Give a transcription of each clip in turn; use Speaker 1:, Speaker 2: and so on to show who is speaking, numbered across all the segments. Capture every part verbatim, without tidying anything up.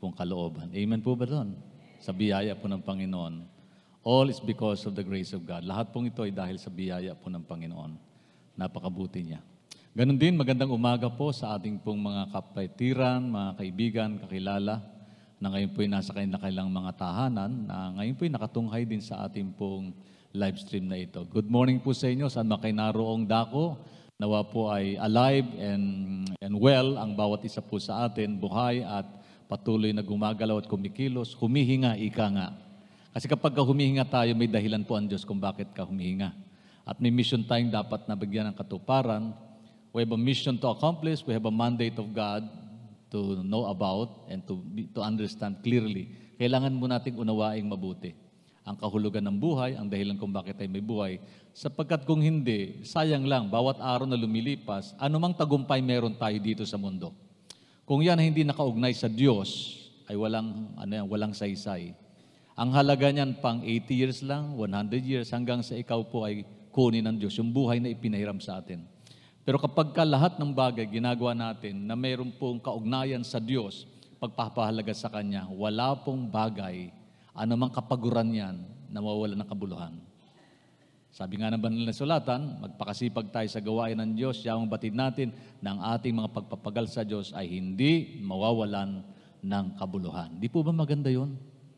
Speaker 1: pong kalooban. Amen po ba doon? Sa biyaya po ng Panginoon. All is because of the grace of God. Lahat pong ito ay dahil sa biyaya po ng Panginoon. Napakabuti niya. Ganon din, magandang umaga po sa ating pong mga kapatiran, mga kaibigan, kakilala, na ngayon po ay nasa kanilang mga tahanan, na ngayon po ay nakatunghay din sa ating pong live stream na ito. Good morning po sa inyo, saan man kayo naroong dako. Nawa po ay alive and, and well ang bawat isa po sa atin, buhay at patuloy na gumagalaw at kumikilos, humihinga, ika nga. Kasi kapag ka humihinga tayo, may dahilan po ang Diyos kung bakit ka humihinga. At may mission tayong dapat nabigyan ng katuparan. We have a mission to accomplish, we have a mandate of God to know about and to to understand clearly. Kailangan mo nating unawaing mabuti ang kahulugan ng buhay, ang dahilan kung bakit tayo may buhay. Sapagkat kung hindi, sayang lang, bawat araw na lumilipas, anumang tagumpay meron tayo dito sa mundo. Kung yan hindi nakaugnay sa Diyos, ay walang, ano yan, walang saysay. Ang halaga niyan pang eighty years lang, one hundred years, hanggang sa ikaw po ay kunin ng Diyos, yung buhay na ipinahiram sa atin. Pero kapag ka lahat ng bagay ginagawa natin na mayroon pong kaugnayan sa Diyos, pagpapahalaga sa Kanya, wala pong bagay, anumang kapaguran yan, na mawawala ng kabuluhan. Sabi nga ng banal na sulatan, magpakasipag tayo sa gawain ng Diyos, siyang batid natin ng ating mga pagpapagal sa Diyos ay hindi mawawalan ng kabuluhan. Di po ba maganda yun?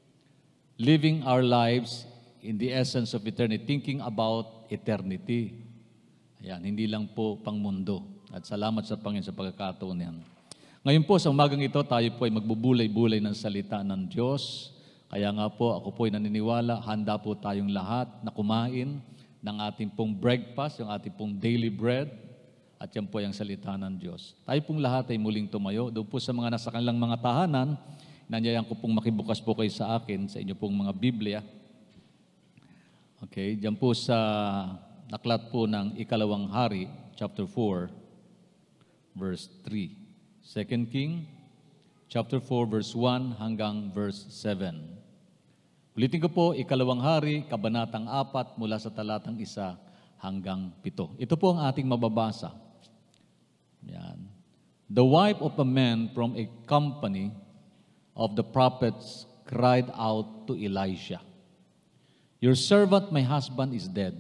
Speaker 1: Living our lives in the essence of eternity, thinking about eternity. Ayan, hindi lang po pang mundo. At salamat sa Panginoon sa pagkakataon niyan. Ngayon po, sa umagang ito, tayo po ay magbubulay-bulay ng salita ng Diyos. Kaya nga po, ako po ay naniniwala, handa po tayong lahat na kumain ng ating pong breakfast, yung ating pong daily bread, at yan po ay ang salita ng Diyos. Tayo pong lahat ay muling tumayo. Doon po sa mga nasa kanilang mga tahanan, nanyayan ko pong makibukas po kayo sa akin, sa inyo pong mga Biblia. Okay, dyan po sa naklat po ng Ikalawang Hari, chapter four, verse three. Second King, chapter four, verse one hanggang verse seven. Ulitin ko po, Ikalawang Hari, kabanatang apat, mula sa talatang isa hanggang pito. Ito po ang ating mababasa. Yan. The wife of a man from a company of the prophets cried out to Elisha, "Your servant, my husband, is dead.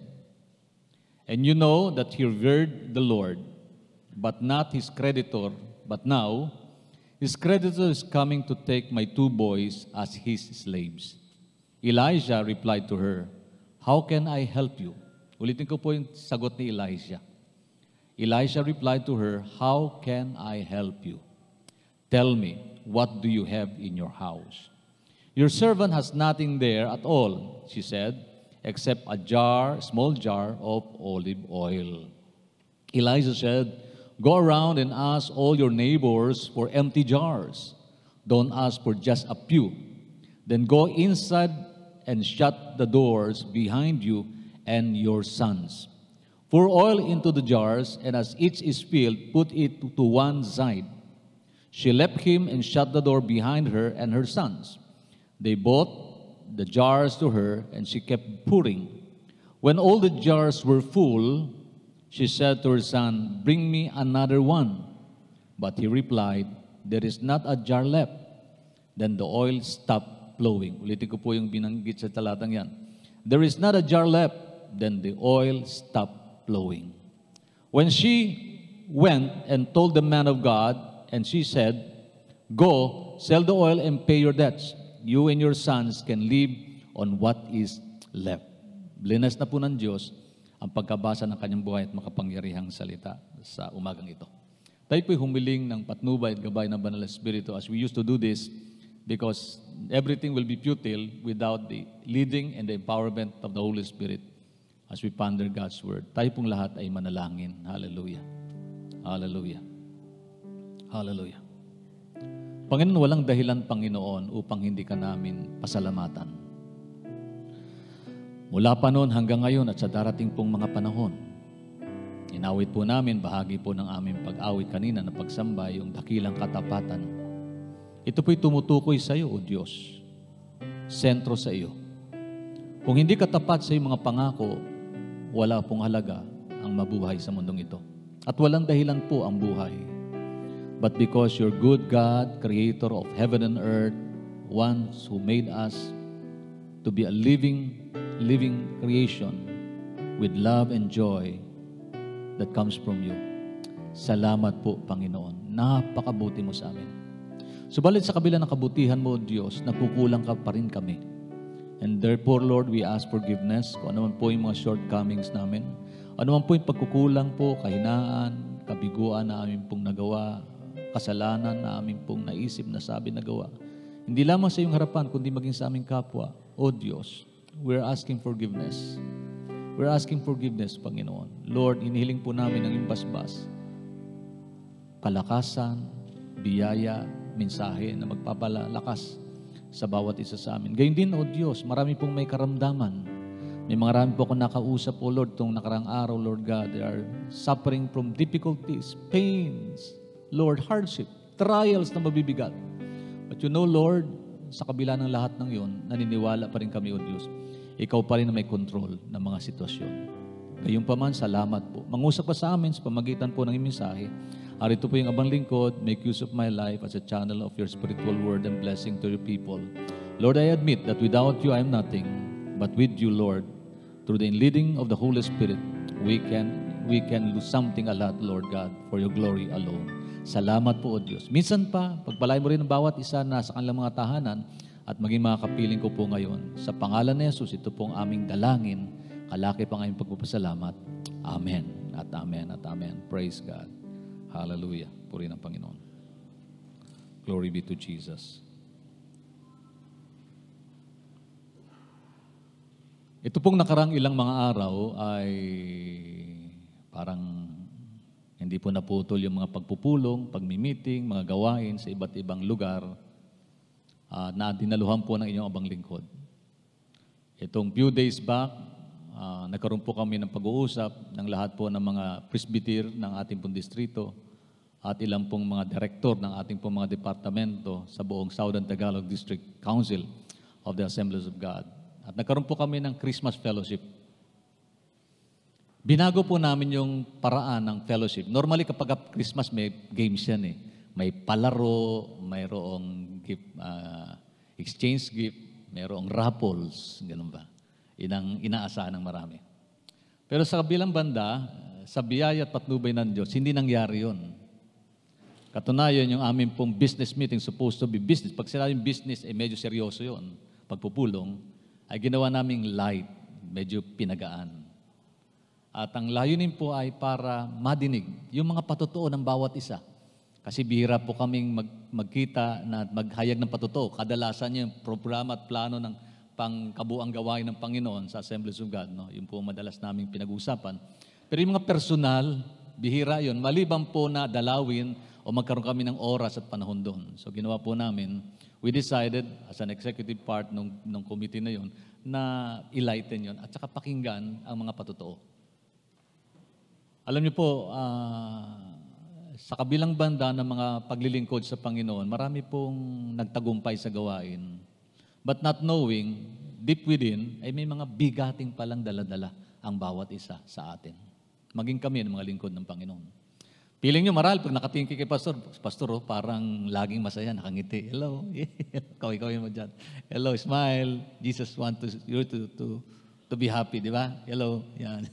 Speaker 1: And you know that he revered the Lord, but not his creditor. But now, his creditor is coming to take my two boys as his slaves." Elijah replied to her, "How can I help you?" Ulitin ko po yung sagot ni Elijah. Elijah replied to her, "How can I help you? Tell me, what do you have in your house?" "Your servant has nothing there at all," she said, "except a jar, small jar of olive oil." Elijah said, "Go around and ask all your neighbors for empty jars. Don't ask for just a few. Then go inside and shut the doors behind you and your sons. Pour oil into the jars, and as each is filled, put it to one side." She left him and shut the door behind her and her sons. They brought the jars to her, and she kept pouring. When all the jars were full, she said to her son, "Bring me another one." But he replied, "There is not a jar left." Then the oil stopped flowing. Ulitin ko po yung binanggit sa talatang yan. "There is not a jar left." Then the oil stopped flowing. When she went and told the man of God, and she said, "Go, sell the oil and pay your debts. You and your sons can live on what is left." Blinas na po ng Diyos ang pagkabasa ng kanyang buhay at makapangyarihang salita sa umagang ito. Tayo po'y humiling ng patnubay at gabay ng Banal na Espiritu as we used to do this, because everything will be futile without the leading and the empowerment of the Holy Spirit as we ponder God's Word. Tayo pong lahat ay manalangin. Hallelujah. Hallelujah. Hallelujah. Panginoon, walang dahilan, Panginoon, upang hindi ka namin pasalamatan. Mula pa noon hanggang ngayon at sa darating pong mga panahon, inawit po namin, bahagi po ng aming pag-awit kanina na pagsamba, yung dakilang katapatan. Ito po'y tumutukoy sa iyo, O Diyos. Sentro sa iyo. Kung hindi ka tapat sa iyong mga pangako, wala pong halaga ang mabuhay sa mundong ito. At walang dahilan po ang buhay. but because you're good God, creator of heaven and earth, ones who made us to be a living, living creation with love and joy that comes from you. Salamat po, Panginoon. Napakabuti mo sa amin. Subalit sa kabila ng kabutihan mo, Diyos, nagkukulang ka pa rin kami. And therefore, Lord, we ask forgiveness kung ano man po yung mga shortcomings namin. Ano man po yung pagkukulang po, kahinaan, kabiguan na amin pong nagawa, kasalanan na amin pong naisip, nasabi, nagawa. Hindi lamang sa iyong harapan, kundi maging sa aming kapwa. O Diyos, we're asking forgiveness. We're asking forgiveness, Panginoon. Lord, inihiling po namin ang iyong basbas, kalakasan, biyaya, mensahe na magpapalakas sa bawat isa sa amin. Gayun din, O Diyos, marami pong may karamdaman. May marami po akong nakausap, O Lord, itong nakarang araw, Lord God. They are suffering from difficulties, pains, Lord, hardship, trials na mabibigat. But you know, Lord, sa kabila ng lahat ng yun, naniniwala pa rin kami, O Diyos. Ikaw pa rin na may control ng mga sitwasyon. Gayunpaman, salamat po. Mangusap pa sa amin sa pamagitan po ng iyong mensahe. Arito po yung abang lingkod, make use of my life as a channel of your spiritual word and blessing to your people. Lord, I admit that without you, I am nothing. But with you, Lord, through the leading of the Holy Spirit, we can we can do something a lot, Lord God, for your glory alone. Salamat po, O Diyos. Minsan pa, pagpalay mo rin ang bawat isa na sa kanilang mga tahanan at maging mga kapiling ko po ngayon. Sa pangalan ni Jesus, ito pong aming dalangin. Kalaki pa ngayong pagpapasalamat. Amen at amen at amen. Praise God. Hallelujah. Puri ng Panginoon. Glory be to Jesus. Ito pong nakarang ilang mga araw ay parang hindi po naputol yung mga pagpupulong, pagmi-meeting, mga gawain sa iba't ibang lugar uh, na dinaluhan po ng inyong abang lingkod. Itong few days back, uh, nagkaroon po kami ng pag-uusap ng lahat po ng mga presbyter ng ating pong distrito at ilang pong mga direktor ng ating pong mga departamento sa buong Southern Tagalog District Council of the Assemblies of God. At nagkaroon po kami ng Christmas Fellowship. Binago po namin yung paraan ng fellowship. Normally kapag Christmas may games yan eh. May palaro, mayroong gift, uh, exchange gift, mayroong raffles, ganun ba? Inang inaasahan ng marami. Pero sa kabilang banda, sa biyaya at patnubay ng Diyos, hindi nangyari yun. Katunayan, yung aming pong business meeting, supposed to be business. Pag sinabing business, eh medyo seryoso yun. Pagpupulong, ay ginawa naming light, medyo pinagaan. At ang layunin po ay para madinig yung mga patotoo ng bawat isa. Kasi bihira po kaming mag, magkita na maghayag ng patotoo. Kadalasan yung programa at plano ng pangkabuang gawain ng Panginoon sa Assemblies of God. No? Yung po madalas naming pinag-uusapan. Pero yung mga personal, bihira yun. Maliban po na dalawin o magkaroon kami ng oras at panahon doon. So ginawa po namin, we decided as an executive part ng, ng committee na yun, na i-lighten yun at saka pakinggan ang mga patotoo. Alam niyo po, uh, sa kabilang banda ng mga paglilingkod sa Panginoon, marami pong nagtagumpay sa gawain. But not knowing, deep within, ay may mga bigating palang dala-dala ang bawat isa sa atin. Maging kami ng mga lingkod ng Panginoon. Feeling nyo maral, pag nakatingin kay Pastor, Pastor, oh, parang laging masaya, nakangiti. Hello, kaway-kaway mo dyan. Hello, smile. Jesus wants you to, to, to be happy, di ba? Hello, yan.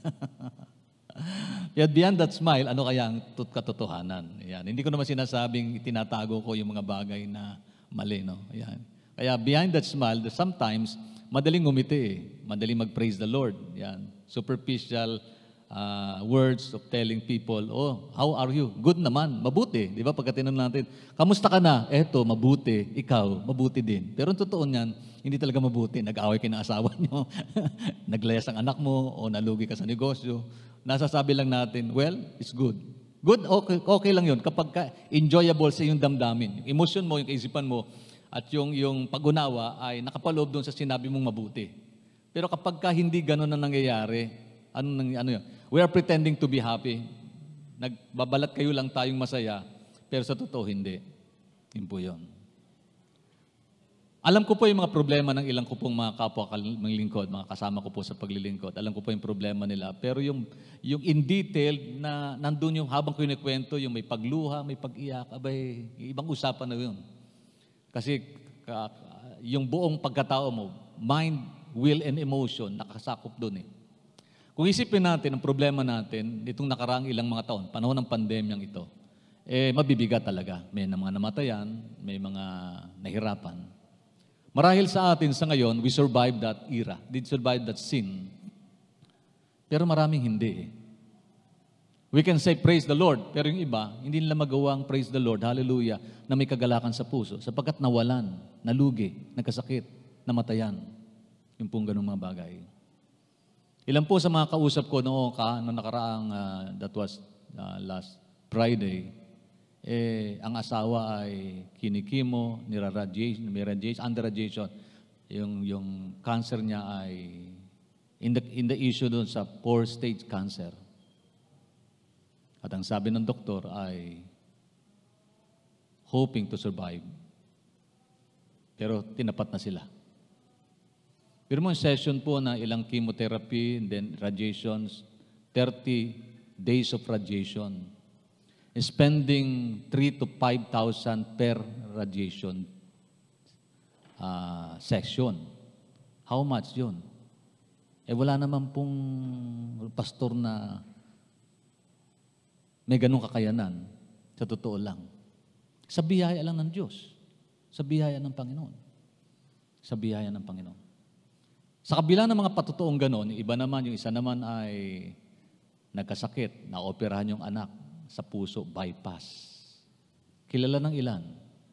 Speaker 1: Yet beyond that smile, ano kaya ang katotohanan? Yan. Hindi ko naman sinasabing itinatago ko yung mga bagay na mali, no? Yan. Kaya behind that smile, sometimes, madaling umiti eh. Madaling mag-praise the Lord. Yan. Superficial Uh, words of telling people, oh, how are you? Good naman, mabuti. Di ba? Pagka tinanong natin, kamusta ka na? Eto, mabuti. Ikaw, mabuti din. Pero ang totoo niyan, hindi talaga mabuti. Nag-away ka ng asawa niyo, naglayas ang anak mo, o nalugi ka sa negosyo. Nasasabi lang natin, well, it's good. Good, okay, okay lang yun. Kapag ka enjoyable sa iyong damdamin, yung emotion mo, yung kaisipan mo, at yung, yung pag-unawa ay nakapaloob doon sa sinabi mong mabuti. Pero kapag ka hindi ganun na nangyayari, ano, ano yun? We are pretending to be happy. Nagbabalat kayo lang tayong masaya, pero sa totoo hindi. Yun po yun. Alam ko po yung mga problema ng ilang ko pong mga kapwa lingkod, mga kasama ko po sa paglilingkod. Alam ko po yung problema nila. Pero yung, yung in detail na nandun yung habang kinikwento, yung may pagluha, may pag-iyak, abay, ibang usapan na yun. Kasi ka, yung buong pagkatao mo, mind, will, and emotion, nakasakop dun eh. Kung isipin natin ang problema natin, itong nakaraang ilang mga taon, panahon ng pandemyang ito, eh mabibigat talaga. May mga namatayan, may mga nahirapan. Marahil sa atin sa ngayon, we survived that era. Did survive that sin. Pero maraming hindi eh. We can say praise the Lord, pero yung iba, hindi nila magawang praise the Lord, hallelujah, na may kagalakan sa puso, sapagkat nawalan, nalugi, nagkasakit, namatayan. Yung pong ganung mga bagay. Ilan po sa mga kausap ko noong ka, noong nakaraang, uh, that was uh, last Friday, eh, ang asawa ay kinikimo, nira-radiation, may radiation, under radiation. Yung, yung cancer niya ay, in the, in the issue doon sa four stage cancer. At ang sabi ng doktor ay, hoping to survive. Pero tinapat na sila. Pero mo session po na ilang chemotherapy, and then radiations, thirty days of radiation. Spending three to five thousand per radiation uh, session. How much yun? Eh wala naman pong pastor na may ganung kakayanan. Sa totoo lang. Sa biyaya lang ng Diyos. Sa biyaya ng Panginoon. Sa biyaya ng Panginoon. Sa kabila ng mga patutuong ganon, iba naman, yung isa naman ay nagkasakit, naoperahan yung anak sa puso, bypass. Kilala ng ilan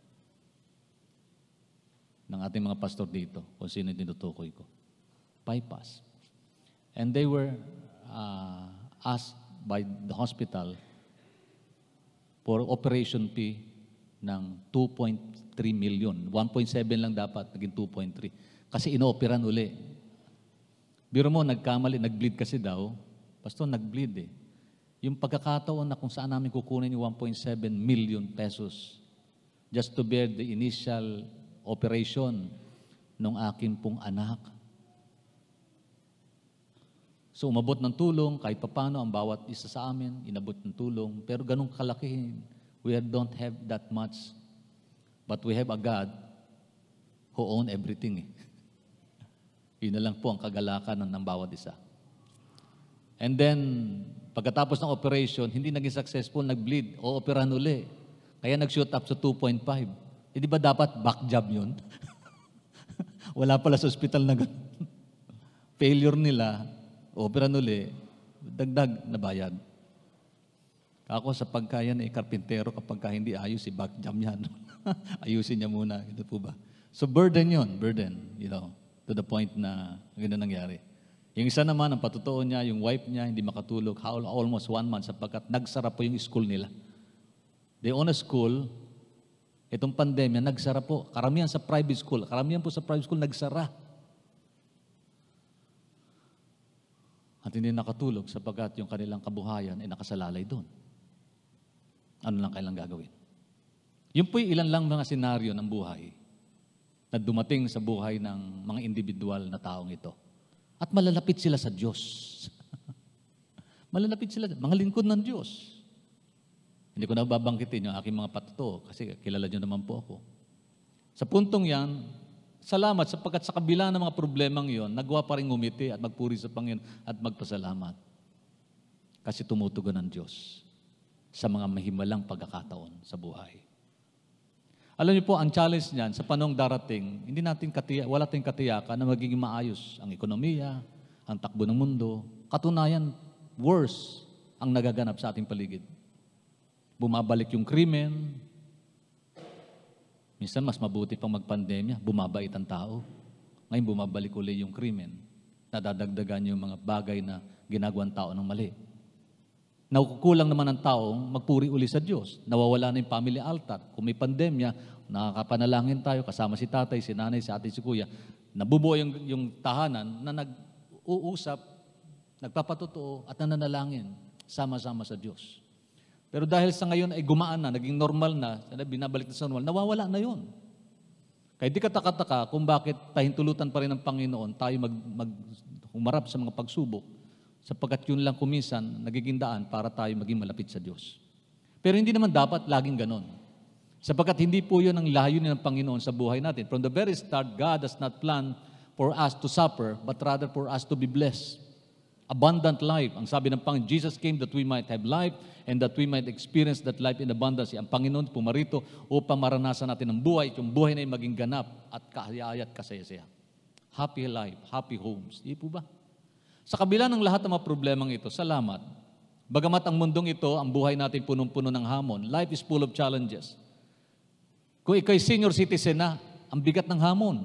Speaker 1: ng ating mga pastor dito, kung sino yung tinutukoy ko. Bypass. And they were uh, asked by the hospital for operation fee ng two point three million. one point seven lang dapat, naging two point three. Kasi inooperan uli. Biro mo, nagkamali, nag-bleed kasi daw. Pastor, nag-bleed eh. Yung pagkakataon na kung saan namin kukunin yung one point seven million pesos just to bear the initial operation ng aking pong anak. So umabot ng tulong, kahit papano, ang bawat isa sa amin, inabot ng tulong. Pero ganun kalaki, we don't have that much. But we have a God who owns everything. Eh. Yun na lang po ang kagalakan ng, ng bawat isa. And then, pagkatapos ng operation, hindi naging successful, nag-bleed, o operahan uli. Kaya nag-shoot up sa two point five. E di ba dapat back job yun? Wala pala sa ospital na gano'n. Failure nila, operahan uli, dagdag na bayad. Ako sa pagkayan, eh, karpintero, kapag ka hindi ayos, si back job yan. Ayusin niya muna. Ito po ba? So burden yun, burden, you know, to the point na gano'n nangyari. Yung isa naman, ang patutuo niya, yung wife niya, hindi makatulog, almost one month, sapagkat nagsara po yung school nila. They own a school, itong pandemya, nagsara po. Karamihan sa private school, karamihan po sa private school, nagsara. At hindi nakatulog, sapagkat yung kanilang kabuhayan ay nakasalalay doon. Ano lang kailang gagawin? Yun po yung ilan lang mga senaryo ng buhay na dumating sa buhay ng mga individual na taong ito. At malalapit sila sa Diyos. Malalapit sila, mga lingkod ng Diyos. Hindi ko na babangkitin yung aking mga patuto kasi kilala nyo naman po ako. Sa puntong yan, salamat sapagkat sa kabila ng mga problemang yon, nagawa pa rin ngumiti at magpuri sa Panginoon at magpasalamat. Kasi tumutugon ng Diyos sa mga mahimalang pagkakataon sa buhay. Alam niyo po, ang challenge niyan, sa panahong darating, hindi natin katiya, wala tayong katiyakan na magiging maayos ang ekonomiya, ang takbo ng mundo. Katunayan, worse ang nagaganap sa ating paligid. Bumabalik yung krimen. Minsan, mas mabuti pang magpandemya, bumabait ang tao. Ngayon, bumabalik uli yung krimen. Nadadagdagan yung mga bagay na ginagawang tao ng mali. Nakukulang naman ang taong magpuri uli sa Diyos. Nawawala na yung family altar. Kung may pandemya, nakakapanalangin tayo, kasama si tatay, si nanay, si ate, si kuya. Nabubuo yung, yung tahanan na nag-uusap, nagpapatotoo at nananalangin sama-sama sa Diyos. Pero dahil sa ngayon ay gumaan na, naging normal na, binabalik na sa normal, nawawala na yun. Kaya di kataka-taka kung bakit pahintulutan pa rin ng Panginoon tayo mag, mag humarap sa mga pagsubok, sapagkat yun lang kuminsan nagiging daan para tayo maging malapit sa Diyos. Pero hindi naman dapat laging ganon. Sapagkat hindi po yun ang layunin ng Panginoon sa buhay natin. From the very start, God does not plan for us to suffer, but rather for us to be blessed. Abundant life. Ang sabi ng Panginoon, Jesus came that we might have life and that we might experience that life in abundance. Ang Panginoon pumarito upang maranasan natin ang buhay, yung buhay na maging ganap at kahayaya at kasaya-saya. Happy life, happy homes. Di po ba? Sa kabila ng lahat ng mga problemang ito, salamat. Bagamat ang mundong ito, ang buhay natin punong-puno ng hamon, life is full of challenges. Kung ikaw'y senior citizen na, ang bigat ng hamon.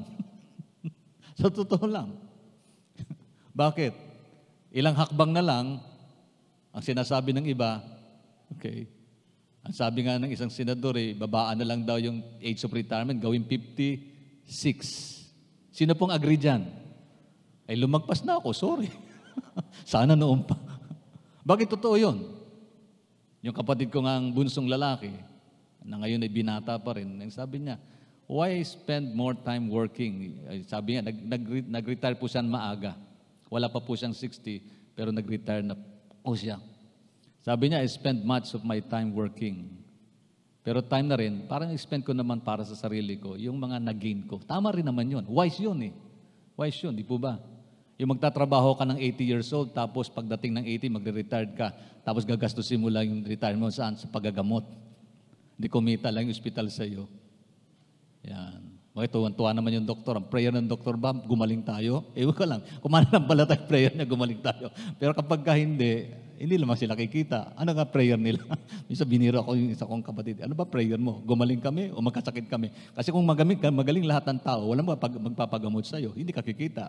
Speaker 1: Sa totoo lang. Bakit? Ilang hakbang na lang, ang sinasabi ng iba, okay, ang sabi nga ng isang senador, eh, babaan na lang daw yung age of retirement, gawin fifty-six. Sino pong agree dyan? Ay, lumagpas na ako, sorry. Sana noon pa. Bakit totoo yun? Yung kapatid ko nga ang bunsong lalaki, na ngayon ay binata pa rin, ang sabi niya, why spend more time working? Ay, sabi niya, nag, nag, nag-retire po siya maaga. Wala pa po siyang sixty, pero nag-retire na po siya. Sabi niya, I spend much of my time working. Pero time na rin, parang i-spend ko naman para sa sarili ko, yung mga nag-gain ko. Tama rin naman yun. Wise yun eh. Wise yun, di po ba? Yung magtatrabaho ka ng eighty years old, tapos pagdating ng eighty, magre-retired ka, tapos gagastusin mo lang yung retirement saan? Sa pagagamot. Hindi kumita lang yung hospital sa iyo. Yan. Bakit tuwan-tuwa naman yung doktor. Ang prayer ng doktor ba, gumaling tayo? Ewan ko lang. Kumana lang pala tayo prayer niya, gumaling tayo. Pero kapag ka hindi, hindi naman sila kikita. Ano nga prayer nila? Minsan biniro ako yung isa kong kapatid. Ano ba prayer mo? Gumaling kami o magkasakit kami? Kasi kung magaling, magaling lahat ng tao, walang magpapagamot sa iyo. Hindi ka kikita.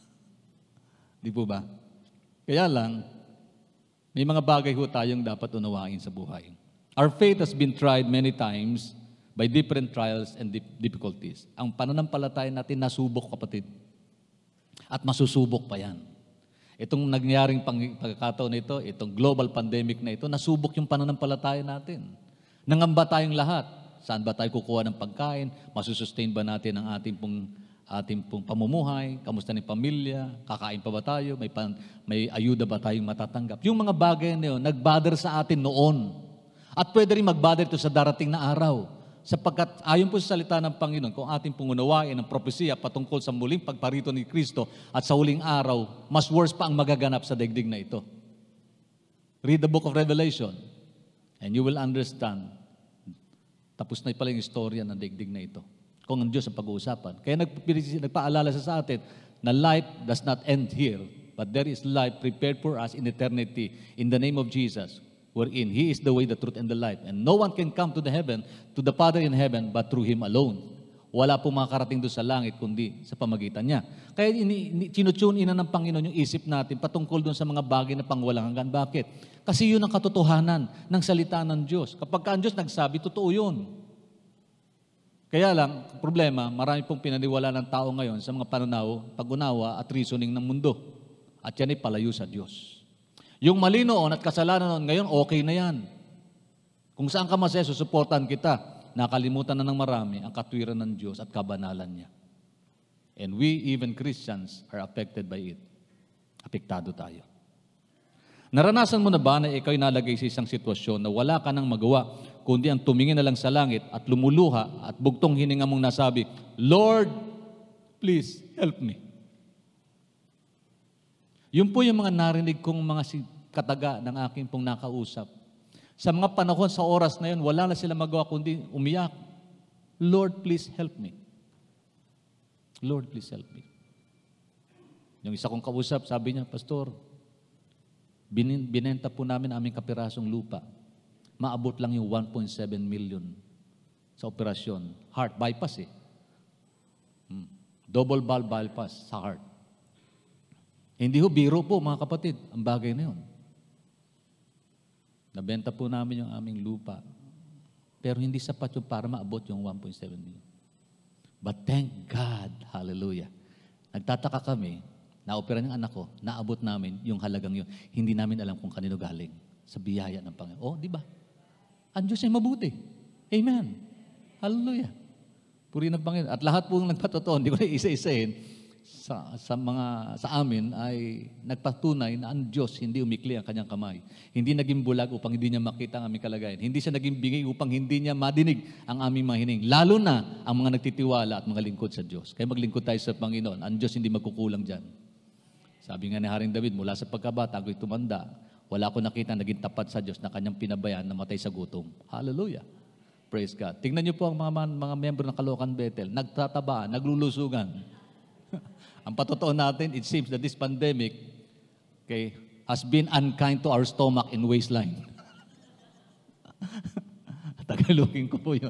Speaker 1: Di po ba? Kaya lang, may mga bagay ho tayong dapat unawain sa buhay. Our faith has been tried many times by different trials and difficulties. Ang pananampalataya natin nasubok, kapatid. At masusubok pa yan. Itong nangyaring pagkakataon na ito, itong global pandemic na ito, nasubok yung pananampalataya natin. Nangamba tayong lahat. Saan ba tayo kukuha ng pagkain? Masusustain ba natin ang ating pong, ating pong pamumuhay? Kamusta ng pamilya? Kakain pa ba tayo? May, pan, may ayuda ba tayong matatanggap? Yung mga bagay na yun, nag-bother sa atin noon. At pwede rin mag-bother ito sa darating na araw. Sapagkat ayon po sa salita ng Panginoon, kung ating pungunawain ang propesiya patungkol sa muling pagparito ni Kristo at sa huling araw, mas worse pa ang magaganap sa daigdig na ito. Read the book of Revelation and you will understand. Tapos na pala yung istorya ng daigdig na ito. Kung ang Diyos ang pag-uusapan. Kaya nagpaalala sa sa atin na life does not end here, but there is life prepared for us in eternity in the name of Jesus, wherein He is the way, the truth, and the life. And no one can come to the heaven, to the Father in heaven, but through Him alone. Wala pong makakarating doon sa langit, kundi sa pamagitan niya. Kaya tinutune ina ng Panginoon yung isip natin patungkol doon sa mga bagay na pangwalang hanggan. Bakit? Kasi yun ang katotohanan ng salita ng Diyos. Kapag ka ang Diyos nagsabi, totoo yun. Kaya lang, problema, marami pong pinaniwala ng tao ngayon sa mga pananaw, pag-unawa at reasoning ng mundo. At yan ay palayo sa Diyos. Yung mali noon at kasalanan noon, ngayon okay na yan. Kung saan ka masaya, susuportahan kita. Nakalimutan na ng marami ang katwiran ng Diyos at kabanalan niya. And we, even Christians, are affected by it. Apektado tayo. Naranasan mo na ba na ikaw'y nalagay sa isang sitwasyon na wala ka nang magawa, kundi ang tumingin na lang sa langit at lumuluha at bugtong hininga mong nasabi, Lord, please help me. Yun po yung mga narinig kong mga kataga ng aking pong nakausap. Sa mga panahon, sa oras na yun, wala na sila magawa kundi umiyak. Lord, please help me. Lord, please help me. Yung isa kong kausap, sabi niya, Pastor, bin, binenta po namin aming kapirasong lupa. Maabot lang yung one point seven million sa operasyon. Heart bypass eh. Hmm. Double valve bypass sa heart. Hindi ho, biro po mga kapatid, ang bagay na yun. Nabenta po namin yung aming lupa. Pero hindi sapat yung para maabot yung one point seven million. But thank God, hallelujah. Nagtataka kami, na-opera ng anak ko, naabot namin yung halagang yun. Hindi namin alam kung kanino galing. Sa biyaya ng Panginoon. Oh, di ba? Ang Diyos ay mabuti. Amen. Hallelujah. Purihin ng Panginoon. At lahat po ng nagpatotoo, hindi ko na isa-isahin, sa, sa mga sa amin ay nagpatunay na ang Diyos hindi umikli ang kanyang kamay. Hindi naging bulag upang hindi niya makita ang aming kalagayan. Hindi siya naging bingay upang hindi niya madinig ang aming mga hining. Lalo na ang mga nagtitiwala at mga lingkod sa Diyos. Kaya maglingkod tayo sa Panginoon. Ang Diyos hindi magkukulang dyan. Sabi nga ni Haring David, mula sa pagkabata, ako'y tumanda, wala ko nakita naging tapat sa Diyos na kanyang pinabayaan na matay sa gutom. Hallelujah. Praise God. Tingnan niyo po ang mga, mga miyembro ng Caloocan Bethel. Nagtatabaan, naglulusugan. Ang patotoo natin, it seems that this pandemic okay, has been unkind to our stomach and waistline. Tagalogin ko po yun.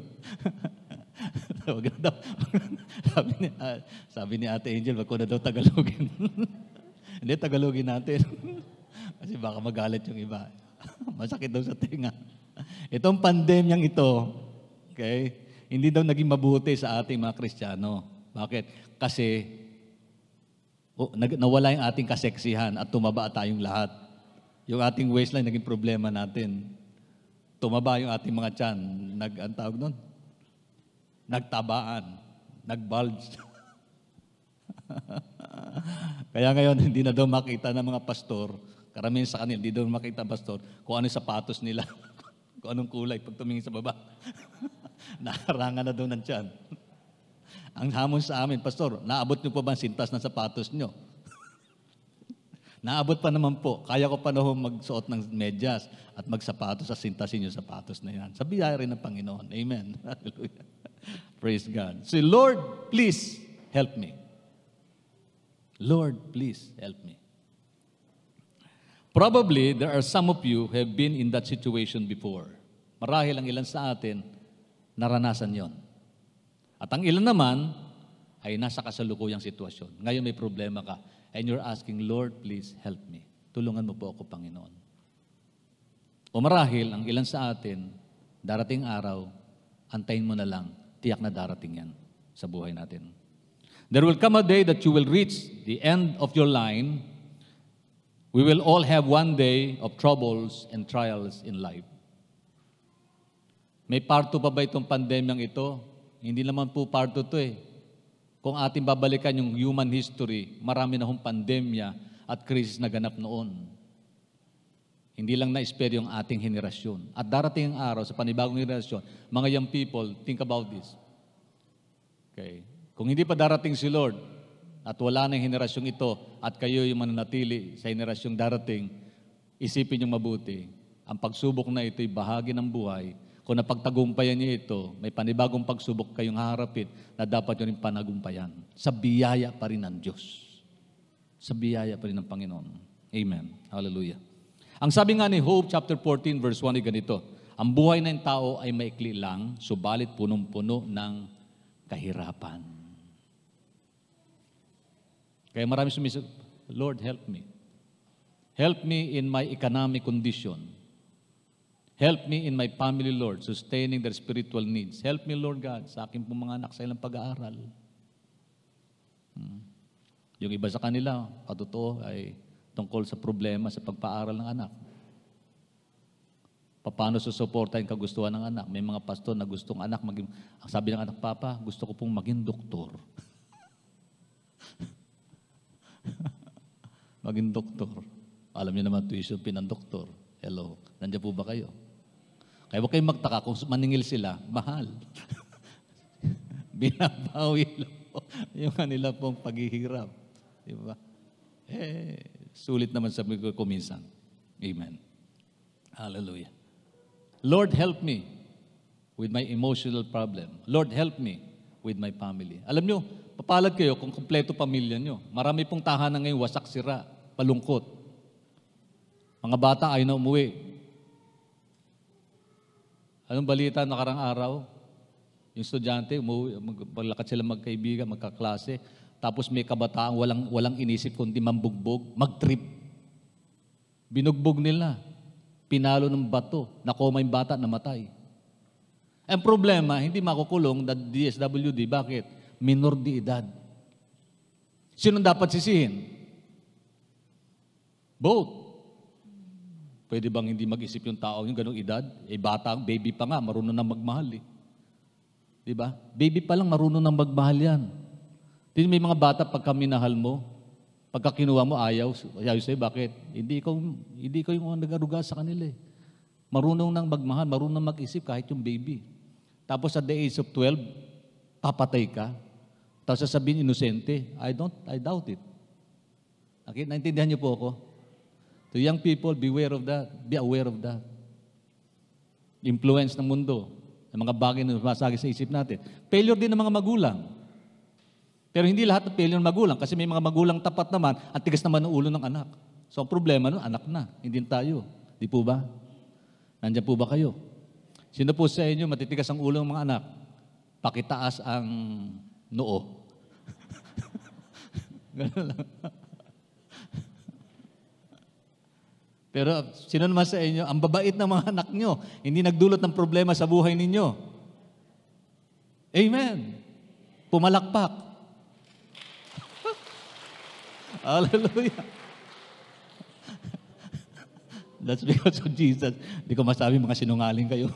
Speaker 1: sabi, ni, uh, sabi ni Ate Angel, wag ko na daw Tagalogin. Hindi, Tagalogin natin. Kasi baka magalit yung iba. Masakit daw sa tenga. Itong pandemyang ito, okay, hindi daw naging mabuti sa ating mga Kristiyano. Bakit? Kasi oh, nawala yung ating kaseksihan at tumaba tayong lahat. Yung ating waistline naging problema natin. Tumaba yung ating mga tiyan. Nag, ang tawag nun? Nagtabaan. Nagbulge. Kaya ngayon, hindi na daw makita ng mga pastor, karamihan sa kanila, hindi daw makita pastor, kung ano yung sapatos nila, kung anong kulay pag tumingin sa baba. Nakarangan na daw ng tiyan. Ang hamon sa amin, Pastor, naabot niyo po ba ang sintas ng sapatos niyo? Naabot pa naman po. Kaya ko pa na magsuot ng medyas at magsapatos sa sintasin yung sapatos na yan. Sa biyaya rin ng Panginoon. Amen. Hallelujah. Praise God. So, Lord, please help me. Lord, please help me. Probably, there are some of you who have been in that situation before. Marahil ang ilan sa atin, naranasan yon. At ang ilan naman ay nasa kasalukuyang sitwasyon. Ngayon may problema ka and you're asking, Lord, please help me. Tulungan mo po ako, Panginoon. O marahil, ang ilan sa atin, darating araw, antayin mo na lang, tiyak na darating yan sa buhay natin. There will come a day that you will reach the end of your line. We will all have one day of troubles and trials in life. May parto pa ba itong pandemyang ito? Hindi naman po part to eh. Kung ating babalikan yung human history, marami na hong pandemya at krisis na ganap noon. Hindi lang na-espere yung ating henerasyon. At darating ang araw sa panibagong henerasyon, mga young people, think about this. Okay. Kung hindi pa darating si Lord at wala na yung henerasyong ito at kayo yung mananatili sa henerasyong darating, isipin yung mabuti. Ang pagsubok na ito'y bahagi ng buhay. Kung napagtagumpayan niyo ito, may panibagong pagsubok kayong haharapin na dapat nyo rin panagumpayan. Sa biyaya pa rin ng Diyos. Sa biyaya pa rin ng Panginoon. Amen. Hallelujah. Ang sabi nga ni Job chapter fourteen verse one ay ganito, ang buhay ng tao ay maikli lang, subalit punong-puno ng kahirapan. Kaya marami sumisip, Lord, help me. Help me in my economic condition. Help me in my family, Lord, sustaining their spiritual needs. Help me, Lord God, sa aking pong mga anak sa ilang pag-aaral. Hmm. Yung iba sa kanila, patotoo, ay tungkol sa problema sa pagpaaral ng anak. Paano susuporta yung kagustuhan ng anak? May mga pastor na gustong anak maging, ang sabi ng anak, Papa, gusto ko pong maging doktor. Maging doktor. Alam niyo naman, tuition pin ng doktor. Hello, nandiyan po ba kayo? Kaya huwag kayong magtaka kung maningil sila, mahal. Binabawi lang po yung kanila pong paghihirap. Di ba? Eh, sulit naman sabi ko kuminsan. Amen. Hallelujah. Lord, help me with my emotional problem. Lord, help me with my family. Alam nyo, papalad kayo kung kumpleto pamilya nyo. Marami pong tahanan ngayon, wasak sira, palungkot. Mga bata ayaw na umuwi. Anong balita nakarang araw? Yung estudyante, umuwi, maglakad sila magkaibigan, magkaklase, tapos may kabataan, walang, walang inisip kundi mambugbog, magtrip. Binugbog nila. Pinalo ng bato. Nakoma yung bata, namatay. Ang problema, hindi makukulong na D S W D. Bakit? Minor de edad. Sino dapat sisihin? Both. Pwede bang hindi mag-isip yung tao yung ganong edad? Eh bata, baby pa nga, marunong na magmahal eh. Di ba? Baby pa lang marunong nang magmahal yan. Di may mga bata pagka minahal mo, pagka kinuha mo ayaw, ayaw sa'yo, bakit? Hindi ikaw, hindi ikaw yung nag-aruga sa kanila eh. Marunong nang magmahal, marunong nang mag-isip kahit yung baby. Tapos at the age of twelve, papatay ka. Tapos sasabihin inosente. I don't, I doubt it. Okay, naintindihan niyo po ako? To young people, beware of that. Be aware of that. Influence ng mundo. Ang mga bagay na masagi sa isip natin. Failure din ng mga magulang. Pero hindi lahat ng failure ng magulang kasi may mga magulang tapat naman at tigas naman ng ulo ng anak. So ang problema nun, anak na, hindi tayo. Di po ba? Nandiyan po ba kayo? Sino po sa inyo matitigas ang ulo ng mga anak? Pakitaas ang noo. Ganun lang. Pero sino naman sa inyo, ang babait ng mga anak nyo, hindi nagdulot ng problema sa buhay ninyo. Amen. Pumalakpak. Hallelujah. That's because of Jesus. Hindi ko masabi mga sinungaling kayo.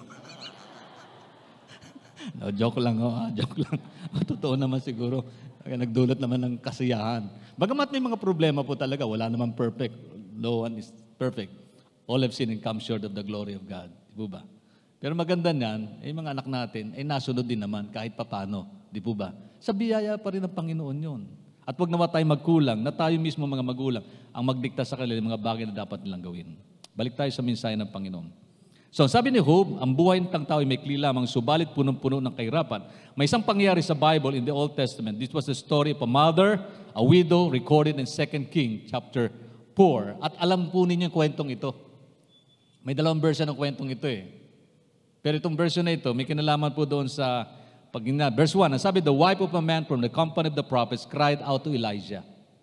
Speaker 1: No, joke lang, oh, joke lang. Totoo naman siguro. Nagdulot naman ng kasiyahan. Bagamat may mga problema po talaga, wala naman perfect. No one is perfect. All have sinned and come short of the glory of God. Di po ba? Pero maganda niyan, eh, mga anak natin, ay eh, nasunod din naman kahit papano. Di po ba? Sa biyaya pa rin ng Panginoon yun. At wag naman tayo magkulang na tayo mismo mga magulang ang magdikta sa kanila ng mga bagay na dapat nilang gawin. Balik tayo sa mensahe ng Panginoon. So, sabi ni Job, ang buhay ng tao ay maikli lamang, subalit punong-puno ng kahirapan. May isang pangyayari sa Bible in the Old Testament. This was the story of a mother, a widow, recorded in Second Kings chapter four. At alam po ninyo yung kwentong ito. May dalawang version ng kwentong ito eh. Pero itong version na ito, may kinalaman po doon sa, pag, verse one, sabi, the wife of a man from the company of the prophets cried out to Elijah.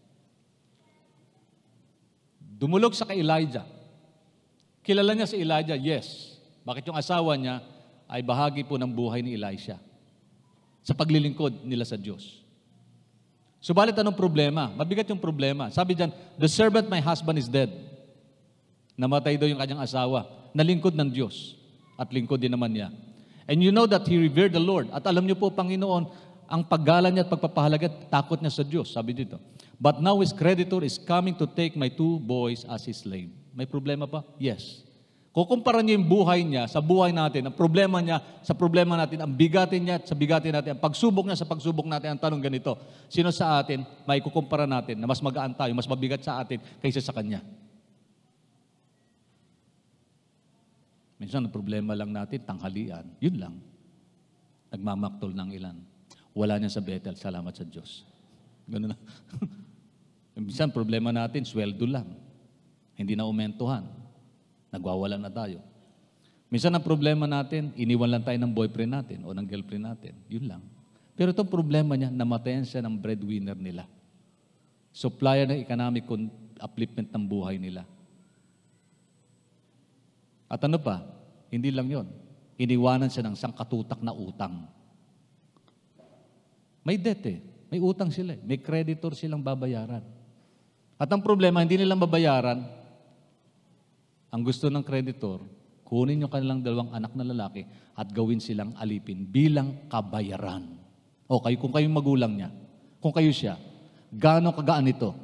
Speaker 1: Dumulog sa kay Elijah. Kilala niya si Elijah? Yes. Bakit yung asawa niya ay bahagi po ng buhay ni Elisha sa paglilingkod nila sa Diyos. Subalit anong problema? Mabigat yung problema. Sabi diyan, the servant my husband is dead. Namatay daw yung kanyang asawa. Nalingkod ng Diyos. At lingkod din naman niya. And you know that he revered the Lord. At alam niyo po, Panginoon, ang paggala niya at pagpapahalaga, takot niya sa Diyos. Sabi dito. But now his creditor is coming to take my two boys as his slave. May problema pa? Yes. Kukumpara niyo yung buhay niya sa buhay natin, ang problema niya sa problema natin, ang bigatin niya sa bigatin natin, ang pagsubok niya sa pagsubok natin. Ang tanong ganito, sino sa atin may kukumpara natin na mas magaan tayo, mas mabigat sa atin kaysa sa kanya? Minsan, ang problema lang natin, tanghalian. Yun lang. Nagmamaktol ng ilan. Wala niya sa Bethel, salamat sa Diyos. Ganun na. Minsan, problema natin, sweldo lang. Hindi na umentuhan. Nagwawala na tayo. Minsan ang problema natin, iniwan lang tayo ng boyfriend natin o ng girlfriend natin. Yun lang. Pero itong problema niya, namatayan siya ng breadwinner nila. Supplier ng economic upliftment ng buhay nila. At ano pa? Hindi lang yon. Iniwanan siya ng sangkatutak na utang. May debt eh. May utang sila eh. May creditor silang babayaran. At ang problema, hindi nilang babayaran. Ang gusto ng creditor, kunin yung kanilang dalawang anak na lalaki at gawin silang alipin bilang kabayaran. O kayo, kung kayo magulang niya, kung kayo siya, gaano kagaan ito?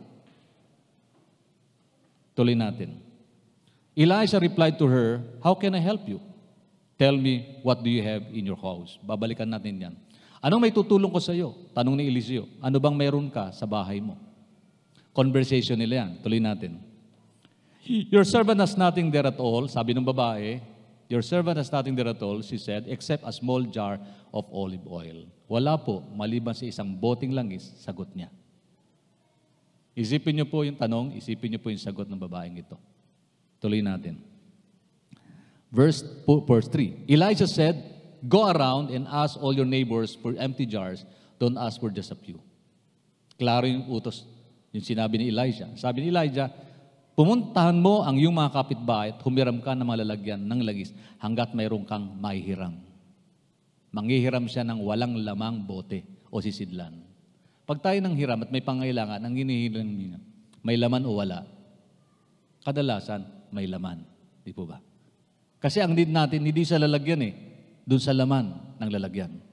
Speaker 1: Tuloy natin. Elijah replied to her, how can I help you? Tell me, what do you have in your house? Babalikan natin yan. Anong may tutulong ko sa iyo? Tanong ni Eliseo, ano bang meron ka sa bahay mo? Conversation nila yan. Tuloy natin. Your servant has nothing there at all, sabi ng babae, your servant has nothing there at all, she said, except a small jar of olive oil. Wala po, maliban sa isang boting langis, sagot niya. Isipin niyo po yung tanong, isipin niyo po yung sagot ng babaeng ito. Tuloy natin. Verse, verse three, Elijah said, go around and ask all your neighbors for empty jars, don't ask for just a few. Klaro yung utos, yung sinabi ni Elijah. Sabi ni Elijah, pumuntahan mo ang iyong mga kapitbahay at humiram ka ng mga lalagyan ng langis hanggat mayroon kang mahihiram. Manghihiram siya ng walang lamang bote o sisidlan. Pag tayo nang hiram at may pangailangan, ang hinihiram niya, may laman o wala, kadalasan may laman. Di po ba? Kasi ang need natin, hindi sa lalagyan eh, doon sa laman ng lalagyan.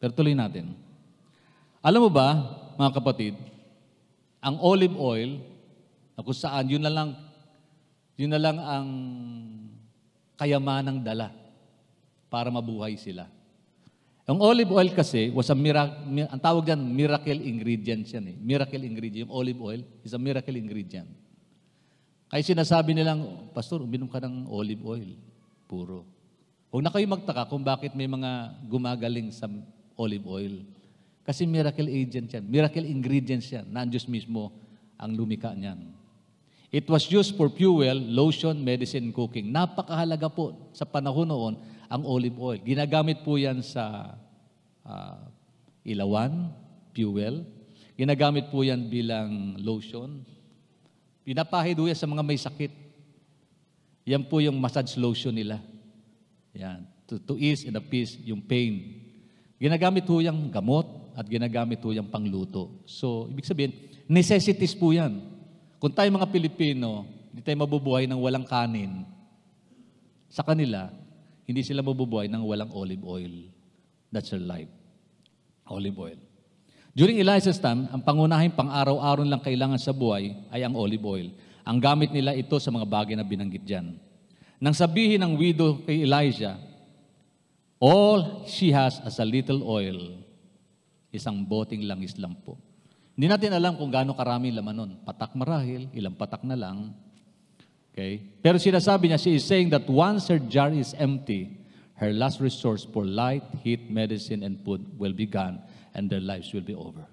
Speaker 1: Pero tuloy natin. Alam mo ba, mga kapatid, ang olive oil, na kung saan, yun na lang, yun na lang ang kayamanang dala para mabuhay sila. Ang olive oil kasi was a miracle, ang tawag dyan, miracle ingredient yan eh. Miracle ingredient. Yung olive oil is a miracle ingredient. Kaya sinasabi nilang, Pastor, uminom ka ng olive oil. Puro. Huwag na kayo magtaka kung bakit may mga gumagaling sa olive oil. Kasi miracle agent yan. Miracle ingredients yan. Na ang Diyos mismo ang lumika niyan. It was used for fuel, lotion, medicine, cooking. Napakahalaga po sa panahon noon ang olive oil. Ginagamit po yan sa uh, ilawan, fuel. Ginagamit po yan bilang lotion. Pinapahid po yan sa mga may sakit. Yan po yung massage lotion nila. Yan. To, to ease and appease yung pain. Ginagamit po yung gamot at ginagamit po yung pangluto. So, ibig sabihin, necessities po yan. Kung tayo mga Pilipino, hindi tayo mabubuhay ng walang kanin, sa kanila, hindi sila mabubuhay ng walang olive oil. That's their life. Olive oil. During Elijah's time, ang pangunahing pang-araw-araw lang kailangan sa buhay ay ang olive oil. Ang gamit nila ito sa mga bagay na binanggit dyan. Nang sabihin ng widow kay Elijah, all she has as a little oil, isang boting langis lang po. Hindi natin alam kung gaano karami laman nun. Patak marahil, ilang patak na lang. Okay? Pero sinasabi niya, she is saying that once her jar is empty, her last resource for light, heat, medicine, and food will be gone, and their lives will be over.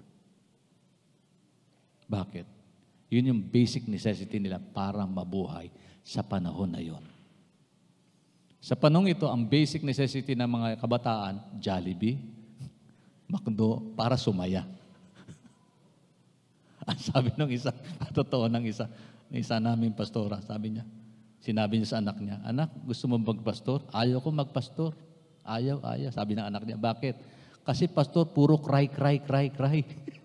Speaker 1: Bakit? Yun yung basic necessity nila para mabuhay sa panahon na yun. Sa panahon ito, ang basic necessity ng mga kabataan, Jollibee, McDo, para sumaya. Ang sabi ng isa, totoo ng isa, ng isa naming pastora, sabi niya, sinabi niya sa anak niya, anak, gusto mo magpastor? Ayaw ko magpastor. Ayaw, ayaw. Sabi ng anak niya, bakit? Kasi pastor, puro cry, cry, cry, cry.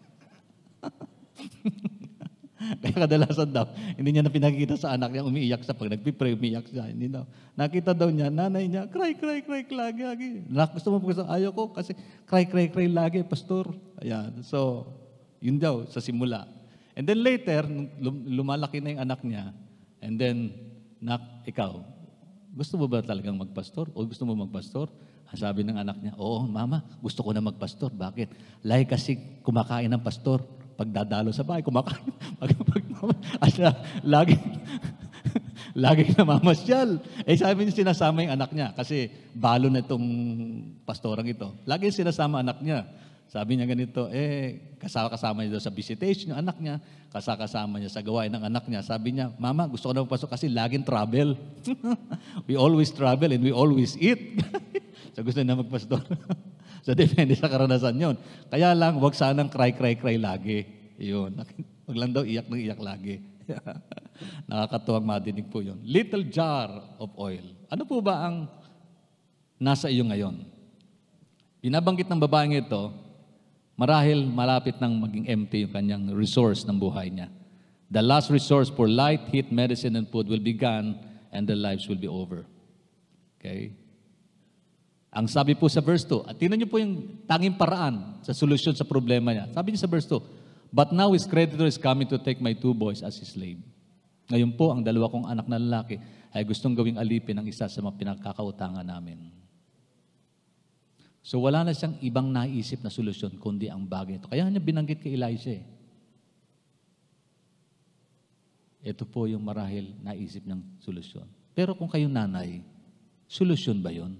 Speaker 1: Kaya kadalasan daw, hindi niya na pinakikita sa anak niya, umiiyak sa pag nagpipray, umiiyak siya. Hindi daw. Nakita daw niya, nanay niya, cry, cry, cry, lagi, lagi. Gusto mo magpastor? Ayaw ko kasi cry, cry, cry lagi, pastor. Ayan. So, yun daw, sa simula. And then later, lumalaki na yung anak niya, and then, nak, ikaw, gusto mo ba talagang magpastor? O gusto mo magpastor? Ang sabi ng anak niya, oo, mama, gusto ko na magpastor. Bakit? Lagi kasi kumakain ng pastor. Pag dadalo sa bahay, kumakain. Pag, pag, at lagi, lagi namamasyal. Eh, sabi niya, sinasama yung anak niya, kasi balo na itong pastorang ito. Lagi sinasama anak niya. Sabi niya ganito, eh, kasama-kasama niya sa visitation yung anak niya, kasama-kasama niya sa gawain ng anak niya. Sabi niya, mama, gusto ko na magpasok kasi laging travel. We always travel and we always eat. So gusto na magpastor. So depende sa karanasan yun. Kaya lang, wag sanang cry, cry, cry lagi. Yun. Wag lang daw iyak ng iyak lagi. Nakakatuwang madinig po yun. Little jar of oil. Ano po ba ang nasa iyo ngayon? Binabanggit ng babaeng ito, marahil malapit nang maging empty yung kanyang resource ng buhay niya. The last resource for light, heat, medicine, and food will be gone, and their lives will be over. Okay? Ang sabi po sa verse two, at tingnan niyo po yung tanging paraan sa solusyon sa problema niya. Sabi niya sa verse two, but now his creditor is coming to take my two boys as his slave. Ngayon po, ang dalawa kong anak na lalaki ay gustong gawing alipin ng isa sa mga pinagkakautangan namin. So wala na siyang ibang naisip na solusyon kundi ang bagay ito. Kaya niya binanggit kay Elijah eh. Ito po yung marahil naisip niyang solusyon. Pero kung kayo nanay, solusyon ba yun?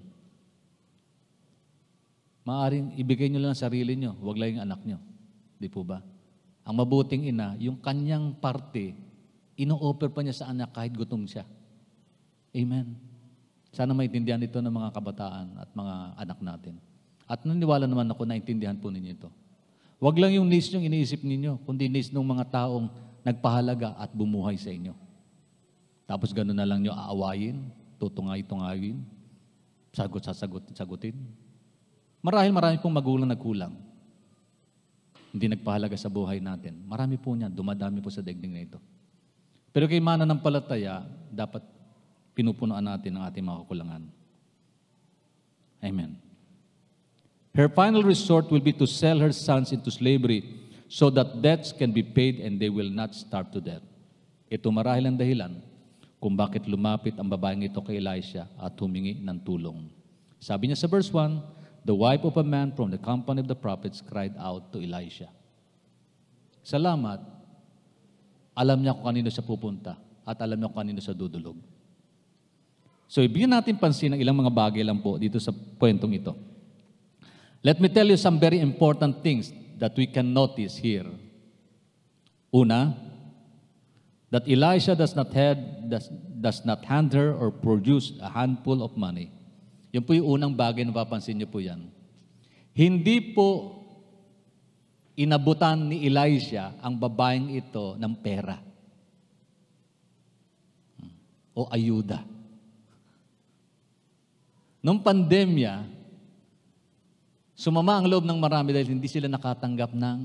Speaker 1: Maaring ibigay niyo lang ang sarili niyo, huwag lang yung anak niyo. Di po ba? Ang mabuting ina, yung kanyang parte, ino-offer pa niya sa anak kahit gutom siya. Amen. Sana maintindihan ito ng mga kabataan at mga anak natin. At naniwala naman ako na intindihan po ninyo ito. Huwag lang yung needs nyo iniisip ninyo, kundi needs ng mga taong nagpahalaga at bumuhay sa inyo. Tapos gano'n na lang nyo aawayin, tutungay-tungawin, sagot-sasagot, sagutin. Marahil marami pong magulang nagkulang. Hindi nagpahalaga sa buhay natin. Marami po niyan, dumadami po sa daigdig na ito. Pero kay mananampalataya, dapat pinupunuan natin ang ating mga kakulangan. Amen. Her final resort will be to sell her sons into slavery so that debts can be paid and they will not starve to death. Ito marahil ang dahilan kung bakit lumapit ang babaeng ito kay Elisha at humingi ng tulong. Sabi niya sa verse one, the wife of a man from the company of the prophets cried out to Elisha. Salamat, alam niya kung kanino siya pupunta at alam niya kung kanino siya dudulog. So, ibigyan natin pansin ang ilang mga bagay lang po dito sa kwentong ito. Let me tell you some very important things that we can notice here. Una, that Elisha does not, had, does, does not hand her or produce a handful of money. Yan po yung unang bagay na papansin niyo po yan. Hindi po inabutan ni Elisha ang babaeng ito ng pera o ayuda. Noong pandemya, sumama ang loob ng marami dahil hindi sila nakatanggap ng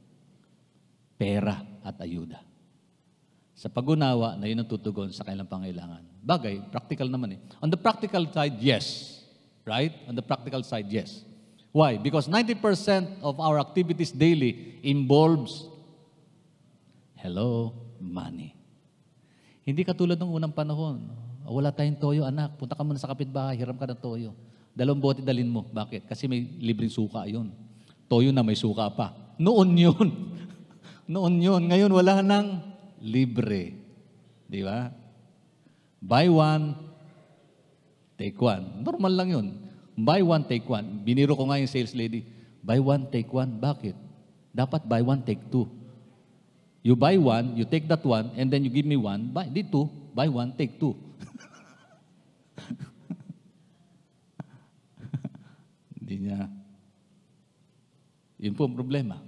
Speaker 1: pera at ayuda. Sa pag-unawa na yun ang tutugon sa kanilang pangailangan. Bagay, practical naman eh. On the practical side, yes. Right? On the practical side, yes. Why? Because ninety percent of our activities daily involves, hello, money. Hindi katulad ng unang panahon. Wala tayong toyo, anak. Punta ka muna sa kapitbahay, hiram ka ng toyo. Dalawang bote dalin mo. Bakit? Kasi may libreng suka yun. Toyo na may suka pa. Noon yun. Noon yun. Ngayon wala nang libre. Di ba? Buy one, take one. Normal lang yun. Buy one, take one. Biniro ko nga yung sales lady. Buy one, take one. Bakit? Dapat buy one, take two. You buy one, you take that one, and then you give me one. Buy, di two. Buy one, take two. Hindi niya. Yun po ang problema.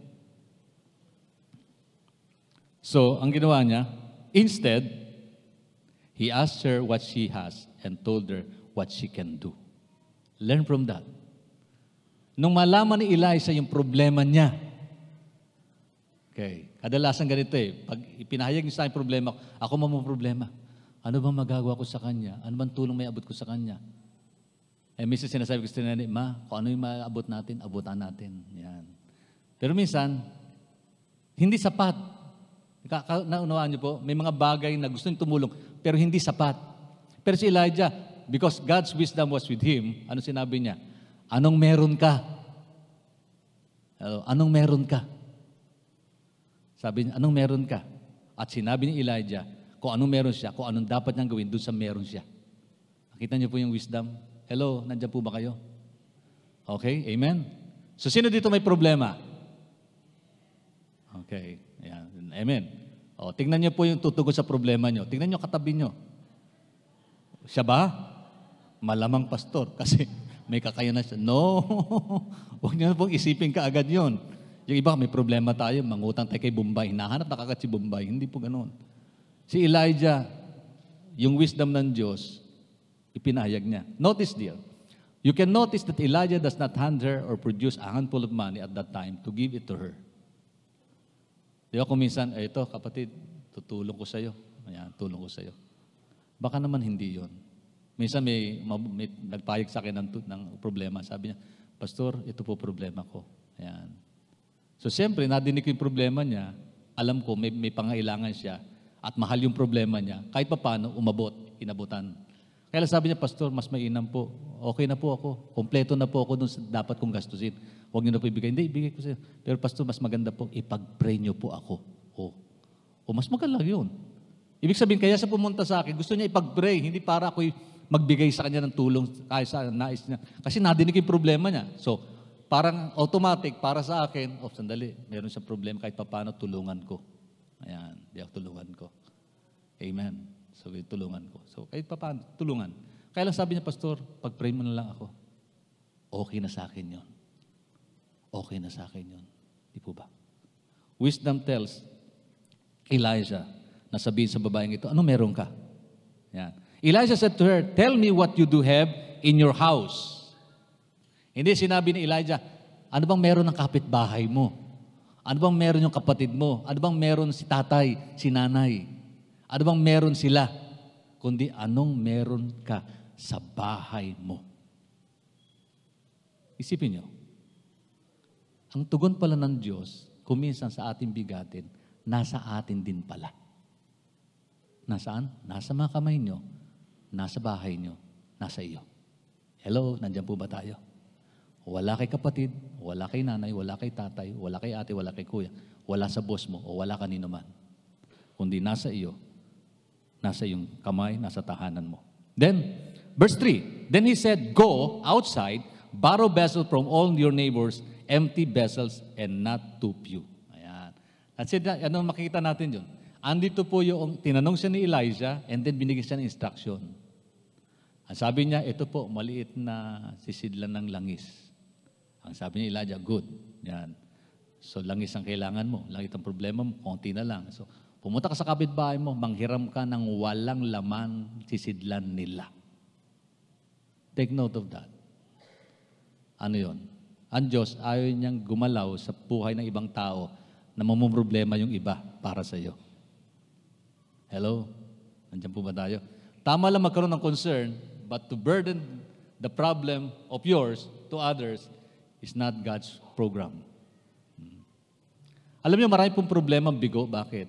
Speaker 1: So, ang ginawa niya, instead, he asked her what she has and told her what she can do. Learn from that. Nung malaman ni Elisha yung problema niya, okay, kadalasan ganito eh, pag ipinahayag niya sa akin problema, ako mamang problema. Ano bang magagawa ko sa kanya? Ano bang tulong may abot ko sa kanya? Eh, minsan sinasabi ko sa tinanay, ma, kung ano yung maabot natin, abutan natin. Yan. Pero minsan, hindi sapat. Naunawaan niyo po, may mga bagay na gusto niyo tumulong, pero hindi sapat. Pero si Elijah, because God's wisdom was with him, ano sinabi niya? Anong meron ka? Hello, anong meron ka? Sabi niya, anong meron ka? At sinabi ni Elijah, kung anong meron siya, kung anong dapat niyang gawin, doon sa meron siya. Nakita niyo po yung wisdom? Hello, nandiyan po ba kayo? Okay, amen? So, sino dito may problema? Okay, ayan. Amen. O, tingnan niyo po yung tutugon sa problema niyo. Tingnan niyo katabi niyo. Siya ba? Malamang pastor kasi may kakayanan siya. No, huwag niyo na pong isipin ka agad yun. Yung iba, may problema tayo, mangutang tayo kay Bombay. Hinahanap na kagad si Bombay. Hindi po ganoon. Si Elijah, yung wisdom ng Diyos, ipinahayag niya. Notice dear, you can notice that Elijah does not hand her or produce a handful of money at that time to give it to her. Di ba kung minsan, eh, ito kapatid, tutulong ko sa'yo. Ayan, tulong ko sa'yo. Baka naman hindi yon. Minsan may, may nagpayag sa akin ng, ng problema. Sabi niya, Pastor, ito po problema ko. Ayan. So siyempre, nadinig ko yung problema niya. Alam ko, may, may pangailangan siya. At mahal yung problema niya. Kahit pa paano, umabot, inabutan. Kaya sabi niya, Pastor, mas mainam po. Okay na po ako. Kompleto na po ako dun sa dapat kong gastusin. Huwag niyo na po ibigay. Hindi, ibigay ko sa'yo. Pero Pastor, mas maganda po, ipag-pray niyo po ako. O, o mas maganda yun. Ibig sabihin, kaya sa pumunta sa akin, gusto niya ipag-pray. Hindi para ako'y magbigay sa kanya ng tulong kahit sa nais niya. Kasi nadinig yung problema niya. So, parang automatic, para sa akin, oh, sandali, meron siyang problema kahit pa paano, tulungan ko. Ayan, di ako tulungan ko. Amen. So, tulungan ko. So, kahit pa paano, tulungan. Kaya lang sabi niya, Pastor, pag-pray mo na lang ako. Okay na sa akin yun. Okay na sa akin yun. Di po ba? Wisdom tells Elijah na sabihin sa babaeng ito, ano meron ka? Yan. Elijah said to her, tell me what you do have in your house. Hindi sinabi ni Elijah, ano bang meron ng kapitbahay mo? Ano bang meron yung kapatid mo? Ano bang meron si tatay, si nanay? Ano bang meron sila? Kundi anong meron ka sa bahay mo? Isipin nyo. ang tugon pala ng Diyos, kuminsan sa ating bigatin, nasa atin din pala. Nasaan? Nasa mga kamay nyo, nasa bahay nyo, nasa iyo. Hello, nandiyan po ba tayo? Wala kay kapatid, wala kay nanay, wala kay tatay, wala kay ate, wala kay kuya, wala sa boss mo, o wala kanino man. Kundi nasa iyo, nasa iyong kamay, nasa tahanan mo. Then, verse three, then he said, go outside, borrow vessels from all your neighbors, empty vessels and not too few. Ayan. At siya, ano makikita natin yun? Andito po yung, tinanong siya ni Elijah and then binigyan siya ng instruction. Ang sabi niya, ito po, maliit na sisidlan ng langis. Ang sabi ni Elijah, good. Yan. So, langis ang kailangan mo. Langit ang problema mo, konti na lang. So, pumunta ka sa kapitbahay mo, manghiram ka ng walang laman sisidlan nila. Take note of that. Ano yon? Ang Diyos, ayaw niyang gumalaw sa buhay ng ibang tao na mamumroblema yung iba para sa iyo. Hello? Nandiyan po ba tayo? Tama lang magkaroon ng concern, but to burden the problem of yours to others is not God's program. Hmm. Alam niyo, marami pong problema ang bigo. Bakit?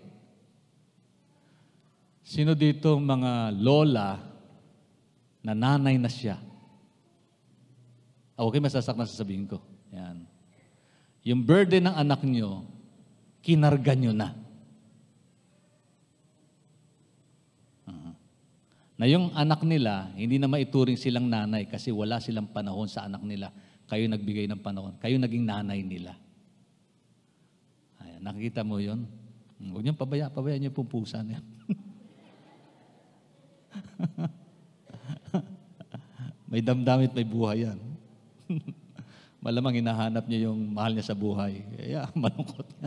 Speaker 1: Sino dito mga lola na nanay na siya? Okay, masasaktan sasabihin ko. Yan. Yung burden ng anak niyo, kinarga niyo na. Uh-huh. Na yung anak nila, hindi na maituring silang nanay kasi wala silang panahon sa anak nila. Kayo nagbigay ng panahon. Kayo naging nanay nila. Ayan, nakikita mo yun? Huwag niyong pabaya, pabaya niyo pong pusa niya. May damdamit, may buhay yan. Malamang hinahanap niya yung mahal niya sa buhay. Kaya malungkot niya.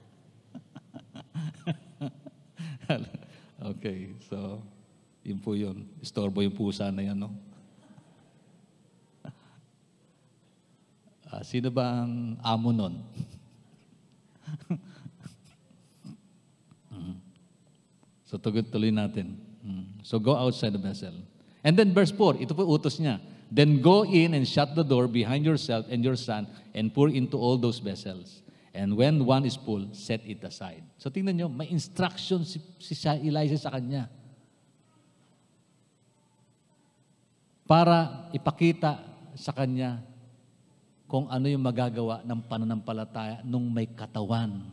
Speaker 1: Okay, so yun po yun. Istorbo yung pusa na yan, no? Uh, sino ba ang amo nun? mm. So tuloy natin. Mm. So go outside the vessel. And then verse four, ito po utos niya. Then go in and shut the door behind yourself and your son and pour into all those vessels. And when one is full, set it aside. So tingnan nyo, may instruction si, si Elijah sa kanya. Para ipakita sa kanya kung ano yung magagawa ng pananampalataya nung may katawan.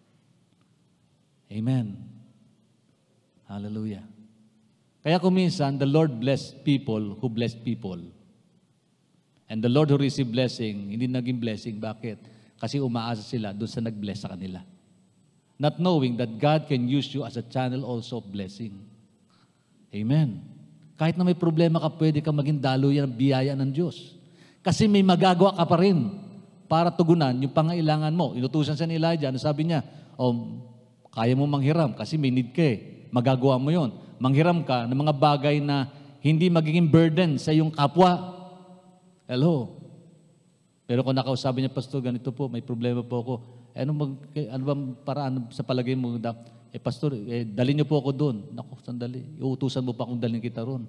Speaker 1: Amen. Hallelujah. Kaya kung minsan, the Lord bless people who bless people. And the Lord who receive blessing, hindi naging blessing. Bakit? Kasi umaasa sila doon sa nag-bless sa kanila. Not knowing that God can use you as a channel also of blessing. Amen. Kahit na may problema ka, pwede ka maging daluyan ng biyaya ng Diyos. Kasi may magagawa ka pa rin para tugunan yung pangailangan mo. Inutusan siya ni Elijah, ano sabi niya? Oh, kaya mo manghiram kasi may need ka eh. Magagawa mo yon. Manghiram ka ng mga bagay na hindi magiging burden sa iyong kapwa. Hello. Pero kung nakausapin niya, Pastor, ganito po, may problema po ako. Eh, ano, mag, ano bang paraan sa palagay mo? Eh, Pastor, eh, dalhin niyo po ako doon. Naku, sandali. Iutusan mo pa kung dalhin kita roon.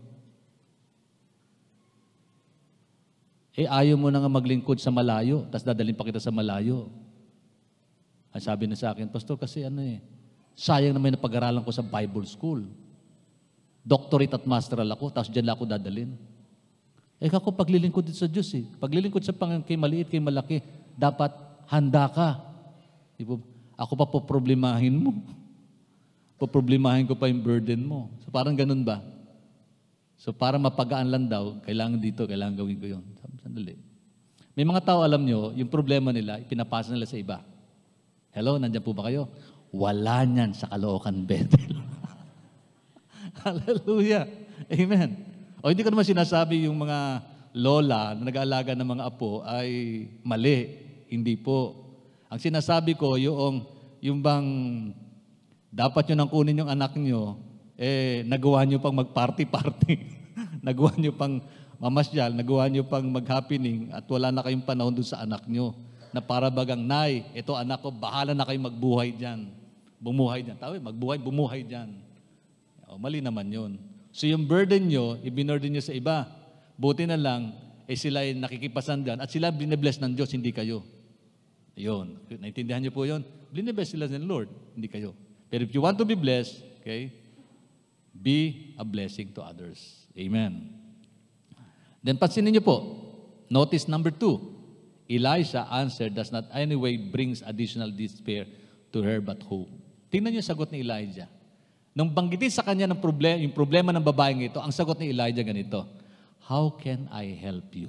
Speaker 1: Eh, ayaw mo na nga maglingkod sa malayo, tapos dadalhin pa kita sa malayo. Ay, sabi na sa akin, Pastor, kasi ano eh, sayang naman na pag-aralan ko sa Bible School. Doctorate at masteral ako, tapos dyan lang ako dadalhin. Eh, ako paglilingkod dito sa Diyos eh. Paglilingkod sa Panginoon, kay maliit, kay malaki, dapat handa ka. Ako pa po problemahin mo. Poproblemahin ko pa yung burden mo. So parang ganun ba? So para mapagaan lang daw, kailangan dito, kailangan gawin ko yun. Sandali. May mga tao, alam nyo, yung problema nila, pinapasa nila sa iba. Hello, nandiyan po ba kayo? Wala niyan sa Caloocan, Bethel. Hallelujah. Amen. O hindi ko naman sinasabi yung mga lola na nag-aalaga ng mga apo ay mali. Hindi po. Ang sinasabi ko, yung, yung bang dapat nyo nang kunin yung anak nyo, eh, nagawa nyo pang mag-party-party. Nagawa nyo pang mamasyal, nagawa nyo pang mag-happening at wala na kayong panahon doon sa anak nyo. Na para bagang, Nay, ito anak ko, bahala na kayong magbuhay dyan. Bumuhay dyan. Tawag, magbuhay, bumuhay dyan. O, mali naman yun. So yung burden nyo, ibinurden nyo sa iba. Buti na lang, eh sila ay nakikipasan dyan at sila binibless ng Diyos, hindi kayo. Ayun. Naintindihan niyo po yun? Blinibless sila ng Lord, hindi kayo. Pero if you want to be blessed, okay, be a blessing to others. Amen. Then pansinin niyo po, notice number two, Elisha answered does not anyway brings additional despair to her but hope. Tingnan niyo yung sagot ni Elijah. Nung banggitin sa kanya ng problema, yung problema ng babaeng ito, ang sagot ni Elijah ganito, how can I help you?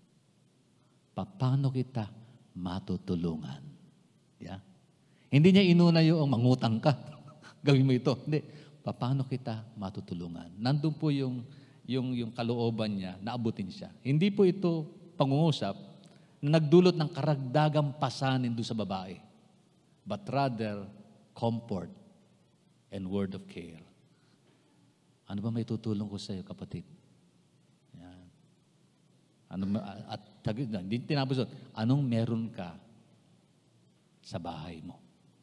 Speaker 1: Paano kita matutulungan? Yeah? Hindi niya inuna yung mangutang ka. Gawin mo ito. Hindi. Paano kita matutulungan? Nandun po yung, yung, yung kalooban niya, naabutin siya. Hindi po ito pangungusap na nagdulot ng karagdagang pasanin doon sa babae. But rather, comfort and word of care. Ano ba may tutulong ko sa iyo, kapatid? Yan. Ano, at hindi tinapos doon, anong meron ka sa bahay mo?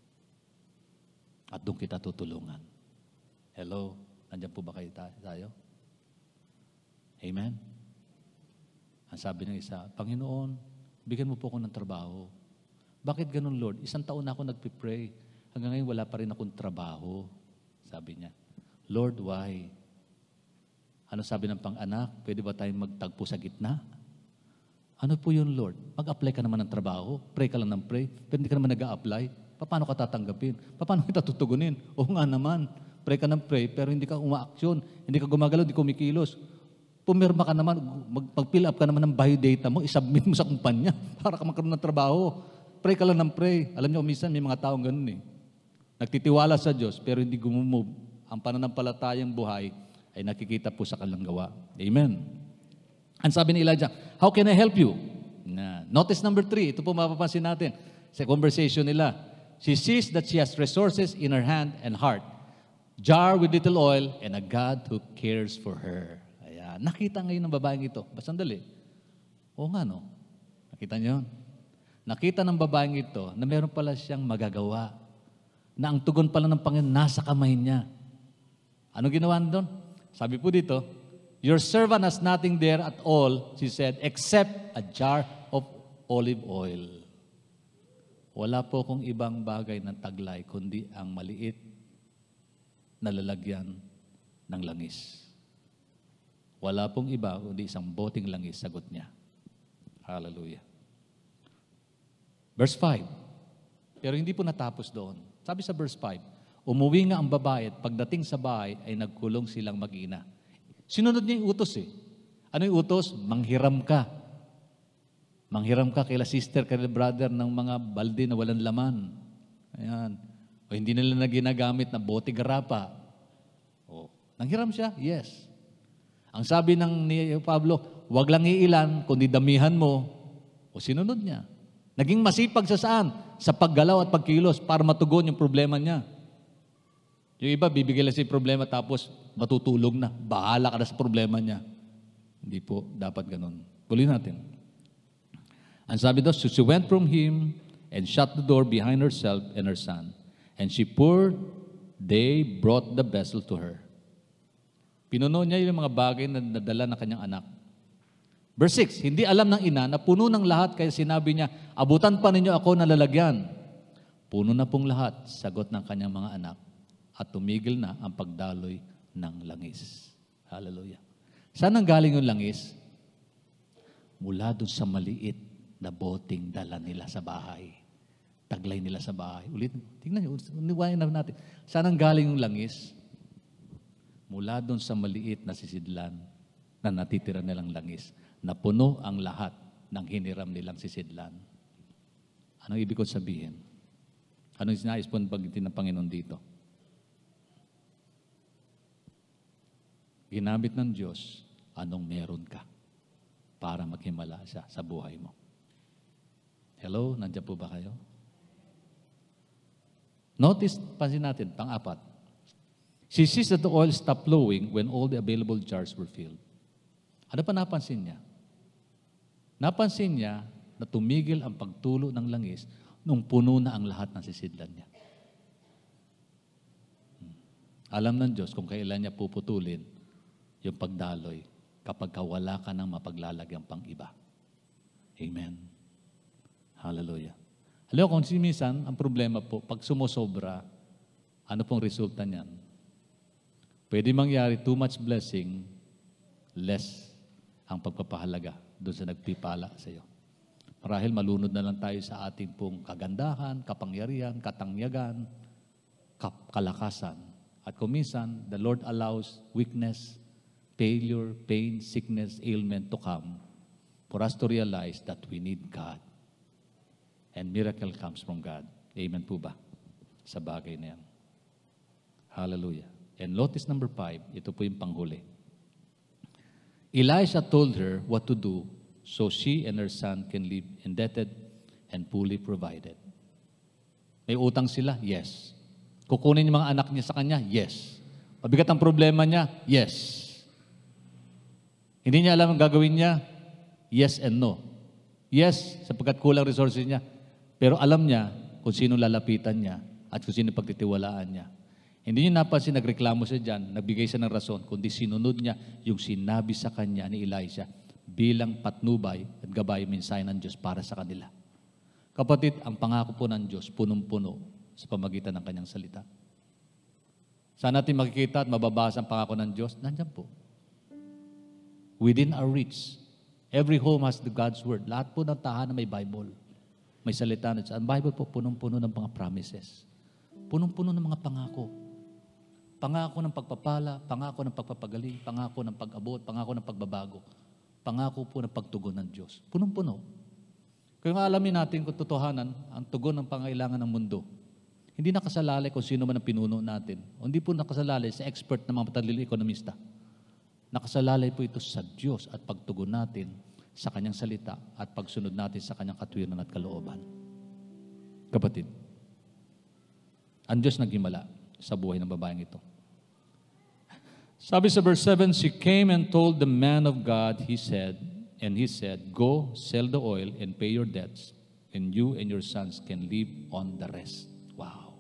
Speaker 1: At doon kita tutulungan. Hello? Nandiyan po ba kayo tayo? Amen? Ang sabi ng isa, Panginoon, bigyan mo po ako ng trabaho. Bakit ganun, Lord? Isang taon na ako nagpipray. Hanggang ngayon, wala pa rin akong trabaho. Sabi niya, Lord, why? Ano sabi ng pang-anak? Pwede ba tayong magtagpo sa gitna? Ano po yun, Lord? Mag-apply ka naman ng trabaho. Pray ka lang ng pray. Pero hindi ka naman nag-a-apply. Paano ka tatanggapin? Paano kita tutugunin? Oo nga naman. Pray ka ng pray, pero hindi ka uma-aksyon. Hindi ka gumagalaw, hindi kumikilos. Pumirma ka naman, mag-fill up ka naman ng biodata mo, isubmit mo sa kumpanya para ka magkaroon ng trabaho. Pray ka lang ng pray. Alam niyo, minsan may mga taong ganun eh. Nagtitiwala sa Diyos, pero hindi gumumove. Ang pananampalatayang buhay ay nakikita po sa kanilang gawa. Amen. Ang sabi ni Elijah, how can I help you? Na, notice number three, ito po mapapansin natin sa conversation nila. She sees that she has resources in her hand and heart, jar with little oil, and a God who cares for her. Ayan. Nakita ngayon ng babaeng ito. Ba, sandali. Oo nga, no? Nakita niyo yun? Nakita ng babaeng ito na meron pala siyang magagawa, na ang tugon pala ng Panginoon nasa kamay niya. Ano ginawa doon? Sabi po dito, your servant has nothing there at all, she said, except a jar of olive oil. Wala po kong ibang bagay ng taglay, kundi ang maliit na lalagyan ng langis. Wala pong iba, kundi isang boteng langis, sagot niya. Hallelujah. Verse five. Pero hindi po natapos doon. Sabi sa verse five, umuwi nga ang babae at pagdating sa bahay ay nagkulong silang mag-ina. Sinunod niya yung utos eh. Ano yung utos? Manghiram ka. Manghiram ka kaila sister, kaila brother ng mga balde na walang laman. Ayan. O hindi nila na ginagamit na bote garapa. O, nanghiram siya? Yes. Ang sabi ng ni Pablo, wag lang iilan, kundi damihan mo. O sinunod niya. Naging masipag sa saan? Sa paggalaw at pagkilos para matugon yung problema niya. Yung iba, bibigay lang siya yung problema tapos matutulog na. Bahala ka na sa problema niya. Hindi po dapat ganun. Tuloy natin. Ang sabi daw, so she went from him and shut the door behind herself and her son. And she poured, they brought the vessel to her. Pinuno niya yung mga bagay na nadala ng kanyang anak. Verse six, hindi alam ng ina na puno ng lahat kaya sinabi niya, abutan pa ninyo ako na lalagyan. Puno na pong lahat, sagot ng kanyang mga anak. At tumigil na ang pagdaloy ng langis. Hallelujah. Saan ang galing yung langis? Mula doon sa maliit na boting dala nila sa bahay. Taglay nila sa bahay. Ulit, tingnan nyo, uniwain na natin. Saan ang galing yung langis? Mula doon sa maliit na sisidlan na natitira nilang langis. Napuno ang lahat ng hiniram nilang sisidlan. Anong ibig ko sabihin? Anong sinais po ng Panginoon dito? Ginamit ng Diyos, anong meron ka para maghimala siya sa buhay mo? Hello? Nandiyan po ba kayo? Notice, pansin natin, pang-apat. She sees that the oil stopped flowing when all the available jars were filled. Ano pa napansin niya? Napansin niya na tumigil ang pagtulo ng langis nung puno na ang lahat ng sisidlan niya. Hmm. Alam ng Diyos kung kailan niya puputulin yung pagdaloy kapag wala ka ng mapaglalagyan pang iba. Amen. Hallelujah. Alam mo, kung minsan, ang problema po, pag sumusobra, ano pong resulta niyan? Pwede mangyari too much blessing, less ang pagpapahalaga doon sa nagpipala sa iyo. Marahil malunod na lang tayo sa ating pong kagandahan, kapangyarihan, katangyagan, kap- kalakasan. At kung minsan, the Lord allows weakness, failure, pain, sickness, ailment to come for us to realize that we need God. And miracle comes from God. Amen po ba? Sa bagay na yan. Hallelujah. And notice number five, ito po yung panghuli. Elisha told her what to do so she and her son can live indebted and fully provided. May utang sila? Yes. Kukunin yung mga anak niya sa kanya? Yes. Mabigat ang problema niya? Yes. Hindi niya alam ang gagawin niya? Yes and no. Yes, sapagkat kulang resources niya. Pero alam niya kung sino lalapitan niya at kung sino pagtitiwalaan niya. Hindi niya napansin, nagreklamo siya dyan, nagbigay siya ng rason, kundi sinunod niya yung sinabi sa kanya ni Elisha bilang patnubay at gabay mensahe ng Diyos para sa kanila. Kapatid, ang pangako po ng Diyos, punong-puno sa pamagitan ng kanyang salita. Saan natin makikita at mababasa ang pangako ng Diyos? Nandiyan po. Within our reach. Every home has the God's Word. Lahat po ng tahanan may Bible. May salita na siya. Ang Bible po, punong-puno ng mga promises. Punong-puno ng mga pangako. Pangako ng pagpapala, pangako ng pagpapagaling, pangako ng pag-abot, pangako ng pagbabago. Pangako po ng pagtugon ng Diyos. Punong-puno. Kaya nga alamin natin kung totohanan, ang tugon ng pangailangan ng mundo. Hindi nakasalalay kung sino man ang pinuno natin. O hindi po nakasalalay sa expert na mga mataliling ekonomista. Nakasalalay po ito sa Diyos at pagtugon natin sa Kanyang salita at pagsunod natin sa Kanyang katwiran at kalooban. Kapatid, ang Diyos naghimala sa buhay ng babaeng ito. Sabi sa verse seven, she came and told the man of God, he said, and he said, go, sell the oil and pay your debts, and you and your sons can live on the rest. Wow.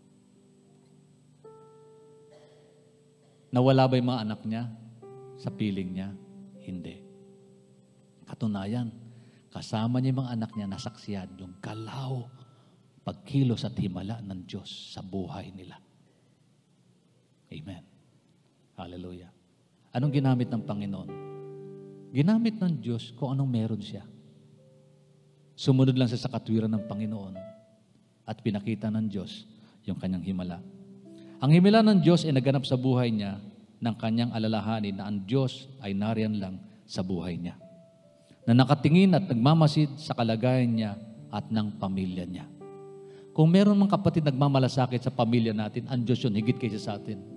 Speaker 1: Nawala ba yung mga anak niya sa piling niya? Hindi. Katunayan, kasama niya yung mga anak niya, nasaksiyan yung galaw, pagkilos at himala ng Diyos sa buhay nila. Amen. Hallelujah. Anong ginamit ng Panginoon? Ginamit ng Diyos kung anong meron siya. Sumunod lang siya sa katwiran ng Panginoon at pinakita ng Diyos yung kanyang himala. Ang himala ng Diyos ay naganap sa buhay niya ng kanyang alalahanin na ang Diyos ay nariyan lang sa buhay niya. Na nakatingin at nagmamasid sa kalagayan niya at ng pamilya niya. Kung meron mga kapatid nagmamalasakit sa pamilya natin, ang Diyos yun, higit kaysa sa atin.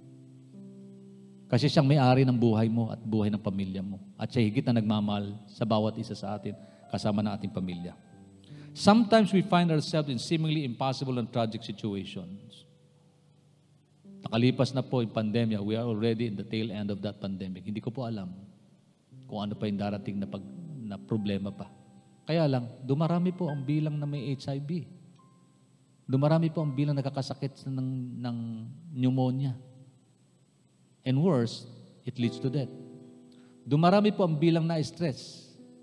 Speaker 1: Kasi siyang may-ari ng buhay mo at buhay ng pamilya mo. At siya higit na nagmamahal sa bawat isa sa atin, kasama ng ating pamilya. Sometimes we find ourselves in seemingly impossible and tragic situations. Nakalipas na po yung pandemya, we are already in the tail end of that pandemic. Hindi ko po alam kung ano pa yung darating na, pag, na problema pa. Kaya lang, dumarami po ang bilang na may H I V. Dumarami po ang bilang nakakasakit ng, ng pneumonia. And worse, it leads to death. Dumarami po ang bilang na stress.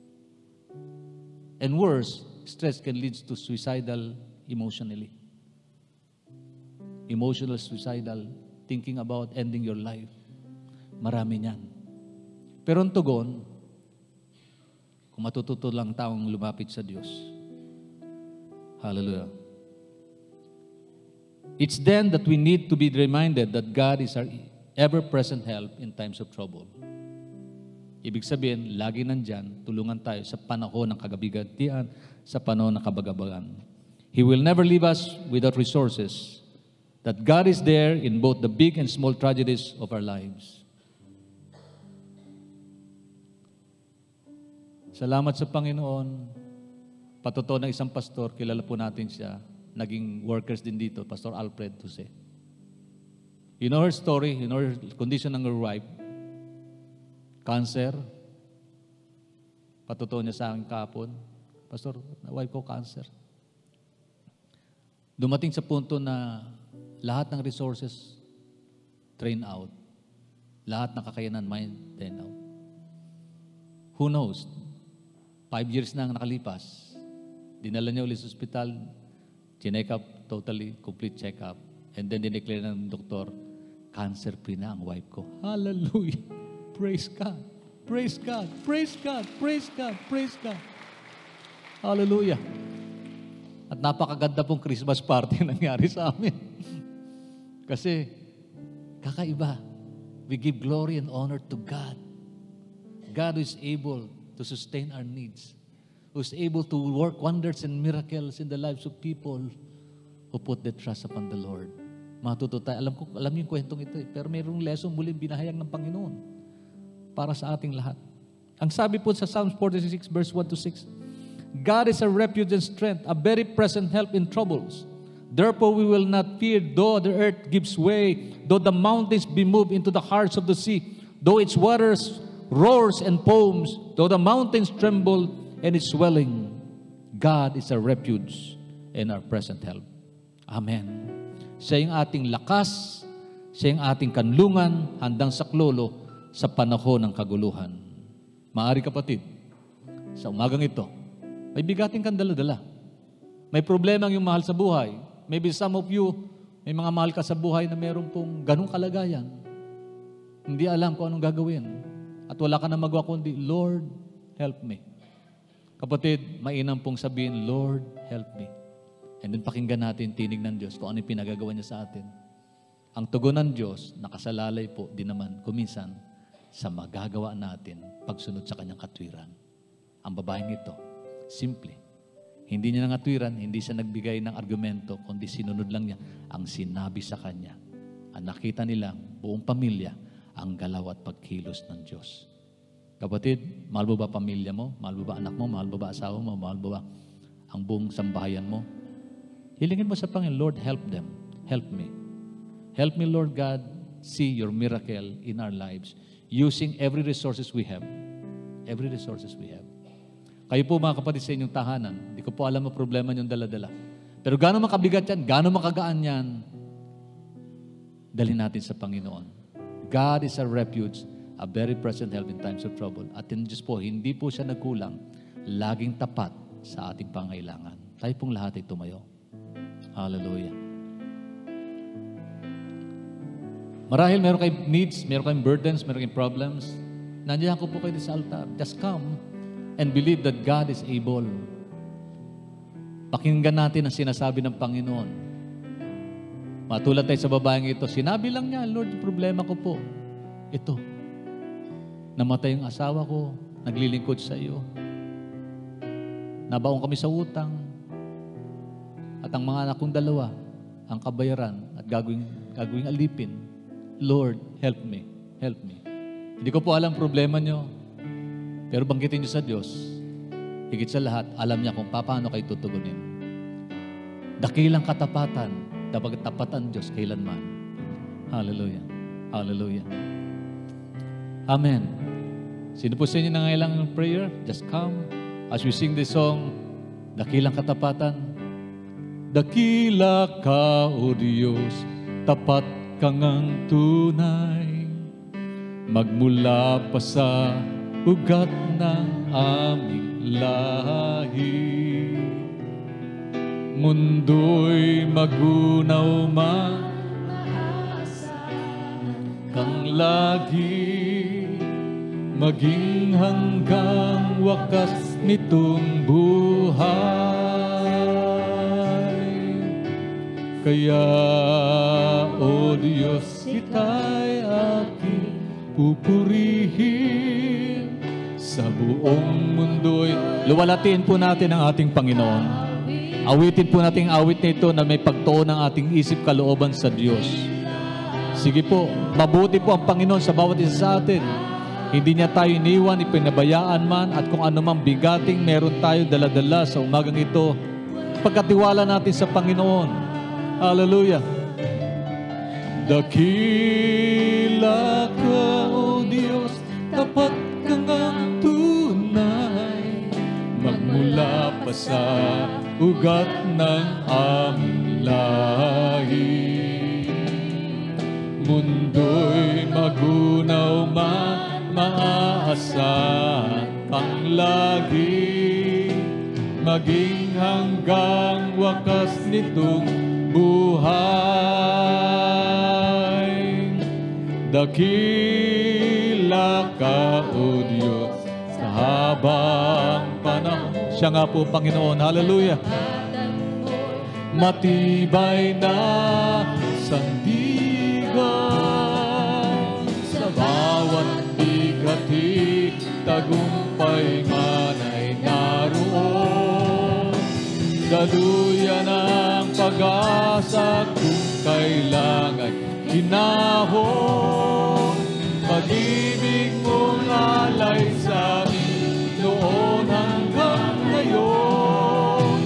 Speaker 1: And worse, stress can lead to suicidal emotionally. Emotional suicidal, thinking about ending your life. Marami niyan. Pero ang tugon, kung matututo lang taong lumapit sa Diyos. Hallelujah. It's then that we need to be reminded that God is our ever-present help in times of trouble. Ibig sabihin, lagi nandyan, tulungan tayo sa panahon ng kagabigantian, sa panahon ng kabagabagan. He will never leave us without resources. That God is there in both the big and small tragedies of our lives. Salamat sa Panginoon. Patotoo ng isang pastor, kilala po natin siya, naging workers din dito, Pastor Alfred Jose. You know her story, you know her condition ng her wife. Cancer. Patotoo niya sa akin kahapon. Pastor, wife ko cancer. Dumating sa punto na lahat ng resources drain out. Lahat ng kakayanan mind drain out. Who knows? Five years na ang nakalipas. Dinala niya ulit sa ospital, chinek up, totally, complete check-up. And then dineclare ng doktor, cancer-free na ang wife ko. Hallelujah! Praise God! Praise God! Praise God! Praise God! Praise God! Hallelujah! At napakaganda pong Christmas party nangyari sa amin. Kasi, kakaiba. We give glory and honor to God. God who is able to sustain our needs. Who is able to work wonders and miracles in the lives of people who put their trust upon the Lord. Matuto tayo. Alam ko, alam niyo yung kwentong ito eh. Pero mayroong lesson muli binahayag ng Panginoon para sa ating lahat. Ang sabi po sa Psalms forty-six verse one to six, God is a refuge and strength, a very present help in troubles. Therefore we will not fear, though the earth gives way, though the mountains be moved into the hearts of the sea, though its waters roars and foams, though the mountains tremble and its swelling. God is a refuge and our present help. Amen. Siya yung ating lakas, siya yung ating kanlungan, handang saklolo sa panahon ng kaguluhan. Maari kapatid, sa umagang ito, may bigating kang dala-dala. May problema yung mahal sa buhay. Maybe some of you, may mga mahal ka sa buhay na meron pong ganong kalagayan. Hindi alam kung anong gagawin. At wala ka na magawa kundi, Lord, help me. Kapatid, mainam pong sabihin, Lord, help me. And then pakinggan natin tinig ng Diyos kung ano yung pinagagawa niya sa atin. Ang tugon ng Diyos, nakasalalay po din naman, kuminsan, sa magagawa natin pagsunod sa kanyang katwiran. Ang babaeng ito, simple. Hindi niya nangatwiran, hindi siya nagbigay ng argumento, kundi sinunod lang niya ang sinabi sa kanya. Ang nakita nila, buong pamilya, ang galaw at pagkilos ng Diyos. Kapatid, mahal mo ba pamilya mo? Mahal mo ba anak mo? Mahal mo ba asawa mo? Mahal mo ba ang buong sambahayan mo? Hilingin mo sa Panginoon, Lord, help them. Help me. Help me, Lord God, see your miracle in our lives using every resources we have. Every resources we have. Kayo po mga kapatid sa inyong tahanan, hindi ko po alam ang problema niyong dala-dala. Pero gaano makabigat yan, gaano makagaan yan, dalhin natin sa Panginoon. God is a refuge, a very present help in times of trouble. At yung Diyos po, hindi po siya nagkulang, laging tapat sa ating pangailangan. Tayo pong lahat ay tumayo. Hallelujah. Marahil meron kayong needs, meron kayong burdens, meron kayong problems. Nandiyan ko po kayo sa altar. Just come and believe that God is able. Pakinggan natin ang sinasabi ng Panginoon. Matulad tayo sa babaeng ito, sinabi lang niya, Lord, yung problema ko po, ito, namatay yung asawa ko, naglilingkod sa iyo, nabaong kami sa utang, at ang mga anak kong dalawa, ang kabayaran at gagawing, gagawing alipin. Lord, help me, help me. Hindi ko po alam problema nyo, pero banggitin nyo sa Diyos, higit sa lahat, alam niya kung paano kayo tutugunin. Dakilang katapatan, dapat tapatan Diyos kailanman. Hallelujah. Hallelujah. Amen. Sino po sa inyo nangailangan ng prayer? Just come. As we sing this song, dakilang katapatan. Dakila ka, O Diyos, tapat ka ngang tunay. Magmula pa sa ugat ng aming lahi. Mundo'y magunaw man, kang lagi, maging hanggang wakas nitong buhay. Kaya, O Diyos, kita'y aking pupurihin sa buong mundo'y. Luwalatiin po natin ang ating Panginoon. Awitin po natin ang awit nito na may pagtuon ng ating isip kalooban sa Diyos. Sige po, mabuti po ang Panginoon sa bawat isa sa atin. Hindi niya tayo iniwan, ipinabayaan man, at kung anumang bigating meron tayo daladala sa umagang ito, pagkatiwala natin sa Panginoon. Hallelujah. Dakila ka, O Diyos, tapat ka ngang tunay, magmula pa sa ugat ng aming lahi. Mundo'y magunaw man, maaasahan kang lagi, maging hanggang wakas nitong buhay. Dakila ka, O Diyos, sa habang panahon. Siya nga po, Panginoon. Hallelujah. Matibay na sandigan sa bawat bigati, tagumpay man ay naroon. Daluyan ang pag-asa kung kailangan hinahon. Pag-ibig mong alay sa amin noon hanggang ngayon.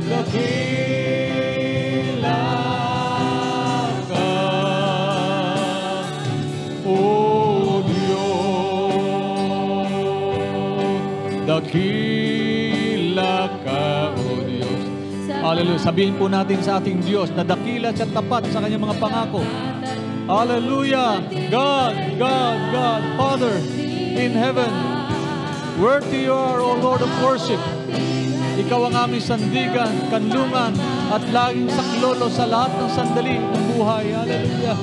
Speaker 1: Dakila ka, O Diyos. Dakila ka, O Diyos. Hallelujah. Sabihin po natin sa ating Diyos na dakila siya tapat sa kanyang mga pangako. Hallelujah. God, God, God, Father in heaven, worthy you are, O Lord of worship. Ikaw ang aming sandigan, kanlungan, at laging saklolo sa lahat ng sandali ng buhay. Hallelujah.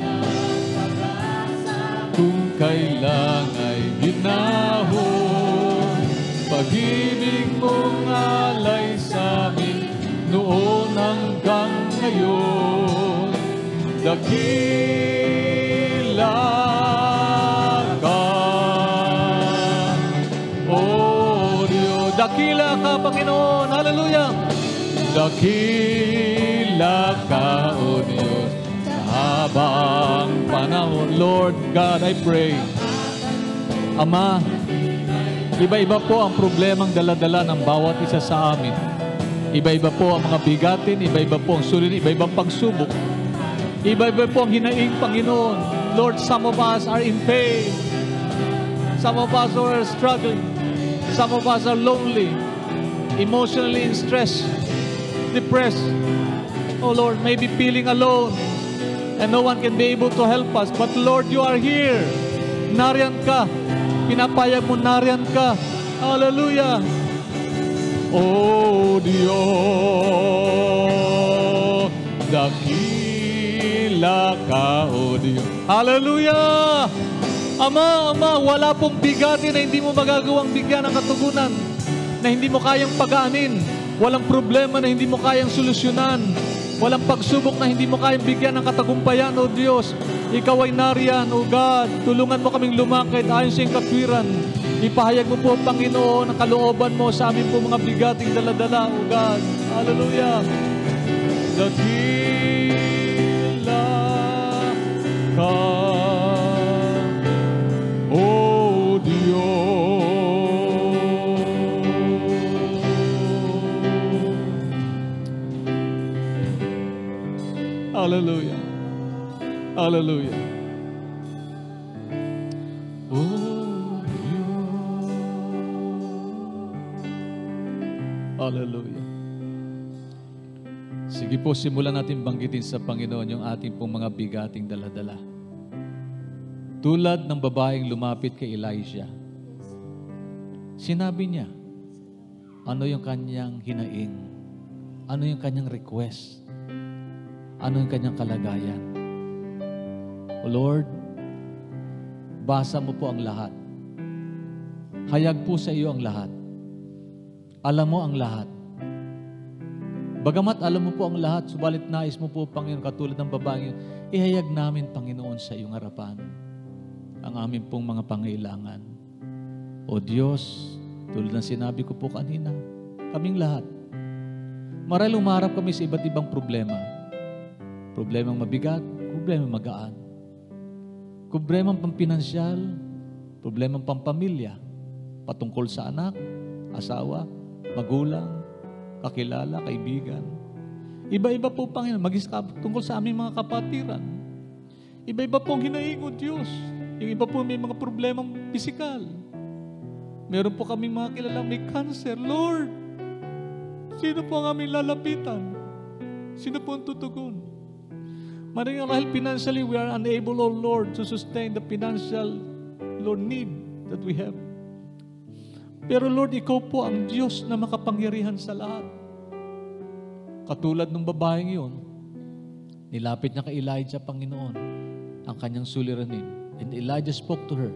Speaker 1: Kung kailang ay ginahon, pag-ibig mong alay sa amin noon hanggang ngayon. Dakila ka, O Diyos. Dakila ka, Panginoon. Hallelujah. Dakila ka, O Diyos, sa habang panahon. Lord God, I pray, Ama, iba-iba po ang problemang dala-dala ng bawat isa sa amin. Iba-iba po ang mga bigatin, iba-iba po ang sulin, iba-ibang pagsubok. Iba-iba po ang hinaing, Panginoon. Lord, some of us are in pain. Some of us are struggling. Some of us are lonely, emotionally in stress, depressed. Oh Lord, maybe feeling alone, and no one can be able to help us. But Lord, you are here. Nariyan ka. Pinapayag mo, nariyan ka. Hallelujah. Oh Diyos, dakila ka, O Diyos. Hallelujah! Ama, Ama, wala pong bigatin na hindi mo magagawang bigyan ng katugunan, na hindi mo kayang pagaanin. Walang problema na hindi mo kayang solusyonan. Walang pagsubok na hindi mo kayang bigyan ng katagumpayan, O Diyos. Ikaw ay nariyan, O God. Tulungan mo kaming lumakad ayon sa iyong katwiran. Ipahayag mo po, Panginoon, ang kalooban mo sa amin po mga bigating daladala, O God. Hallelujah. Dakila ka, O Diyos. Hallelujah. Hallelujah. Oh Diyos. Hallelujah. Sige po, simulan natin banggitin sa Panginoon yung ating pong mga bigating daladala. Tulad ng babaeng lumapit kay Elijah, sinabi niya, ano yung kanyang hinaing? Ano yung kanyang request? Ano yung kanyang kalagayan? O Lord, basa mo po ang lahat. Hayag po sa iyo ang lahat. Alam mo ang lahat. Bagamat alam mo po ang lahat, subalit nais mo po, Panginoon, katulad ng babaeng yun, ihayag namin, Panginoon, sa iyong harapan ang aming pong mga pangailangan. O Diyos, tulad ng sinabi ko po kanina, kaming lahat. Marahil umarap kami sa iba't ibang problema. Problemang mabigat, problemang magaan. Problemang pampinansyal, problemang pampamilya, patungkol sa anak, asawa, magulang, kakilala, kaibigan. Iba-iba po, Panginoon, maging tungkol sa aming mga kapatiran. Iba-iba po ang hinaing, O Diyos. Yung iba po may mga problemang pisikal. Meron po kami mga kilala may cancer. Lord, sino po ang aming lalapitan? Sino po ang tutugon? Marahil dahil financially we are unable, O Lord, to sustain the financial, Lord, need that we have. Pero Lord, ikaw po ang Diyos na makapangyarihan sa lahat. Katulad ng babaeng yun, nilapit niya kay Elijah, Panginoon, ang kanyang suliranin. And Elijah spoke to her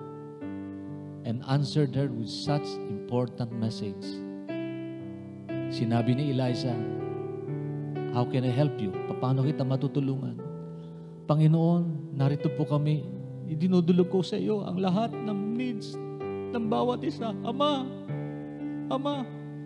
Speaker 1: and answered her with such important message. Sinabi ni Elijah, how can I help you? Paano kita matutulungan? Panginoon, narito po kami. Idinudulog ko sa iyo ang lahat ng needs ng bawat isa. Ama, Ama,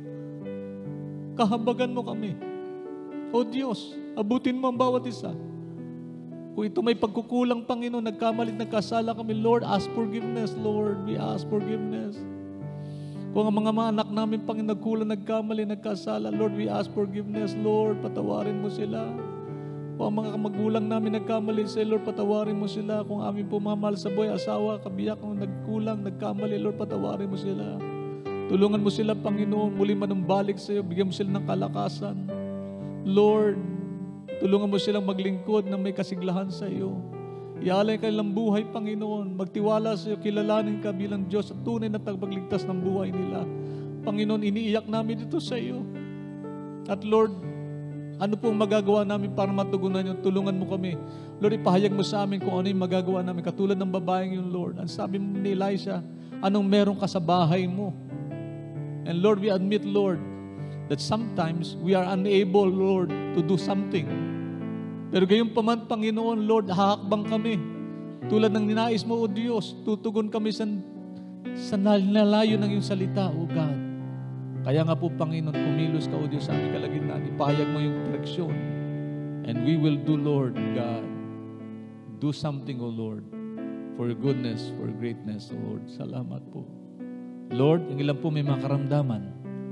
Speaker 1: kahabagan mo kami. O Diyos, abutin mo ang bawat isa. Kung ito may pagkukulang, Panginoon, nagkamali, nagkasala kami, Lord, ask forgiveness, Lord. We ask forgiveness. Kung ang mga mga anak namin, Panginoon, nagkulang, nagkamali, nagkasala, Lord, we ask forgiveness, Lord. Patawarin mo sila. Kung ang mga magulang namin nagkamali sa Lord, patawarin mo sila. Kung amin po mamahal sa buhay, asawa, kabiyak, kung nagkulang, nagkamali, Lord, patawarin mo sila. Tulungan mo sila, Panginoon, muli manumbalik sa iyo, bigyan mo sila ng kalakasan. Lord, tulungan mo silang maglingkod na may kasiglahan sa iyo. Ialay ka nilang buhay, Panginoon. Magtiwala sa iyo, kilalanin ka bilang Diyos at tunay na tagapagligtas ng buhay nila. Panginoon, iniiyak namin dito sa iyo. At Lord, ano pong magagawa namin para matugunan yun? Tulungan mo kami. Lord, ipahayag mo sa amin kung ano yung magagawa namin. Katulad ng babaeng yun, Lord. Ang sabi mo ni Elisha, anong meron ka sa bahay mo? And Lord, we admit, Lord, that sometimes we are unable, Lord, to do something. Pero gayon pa man, Panginoon, Lord, hahakbang kami. Tulad ng ninais mo, O Diyos, tutugon kami sa, sa nalalayo ng iyong salita, O God. Kaya nga po, Panginoon, kumilos ka, O Diyos, sa aming kalagitnaan. Ipahayag mo yung direksyon. And we will do, Lord God, do something, O Lord, for your goodness, for your greatness, O Lord. Salamat po. Lord, yung ilan po may mga karamdaman.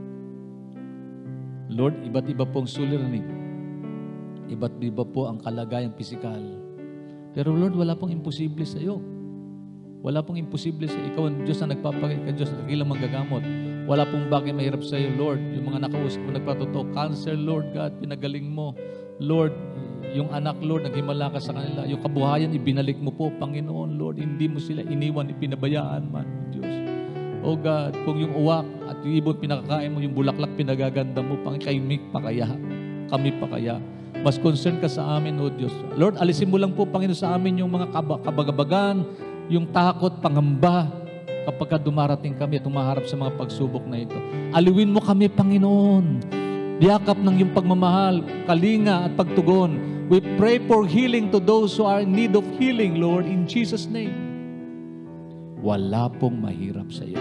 Speaker 1: Lord, iba't iba pong suliranin. Iba't iba po ang kalagayang pisikal. Pero Lord, wala pong imposible sa iyo. Wala pong imposible sa iyo. Ikaw ang Diyos na nagpapakita, ka Diyos na nagilang manggagamot. Wala pong bagay mahirap sa iyo, Lord. Yung mga nakausap mo, nagpatotoo. Cancer, Lord God, pinagaling mo. Lord, yung anak, Lord, naghimala ka sa kanila. Yung kabuhayan, ibinalik mo po, Panginoon, Lord. Hindi mo sila iniwan, ipinabayaan man, Diyos. Oh God, kung yung uwak at yung ibon pinakakain mo, yung bulaklak pinagaganda mo, Panginoon, kami pa kaya? Kami pa kaya? Mas concern ka sa amin, O Diyos. Lord, alisin mo lang po, Panginoon, sa amin yung mga kab- kabagabagan, yung takot, pangamba, kapag dumarating kami at humaharap sa mga pagsubok na ito. Aliwin mo kami, Panginoon. Diyakap ng yung pagmamahal, kalinga at pagtugon. We pray for healing to those who are in need of healing, Lord, in Jesus' name. Wala pong mahirap sa iyo.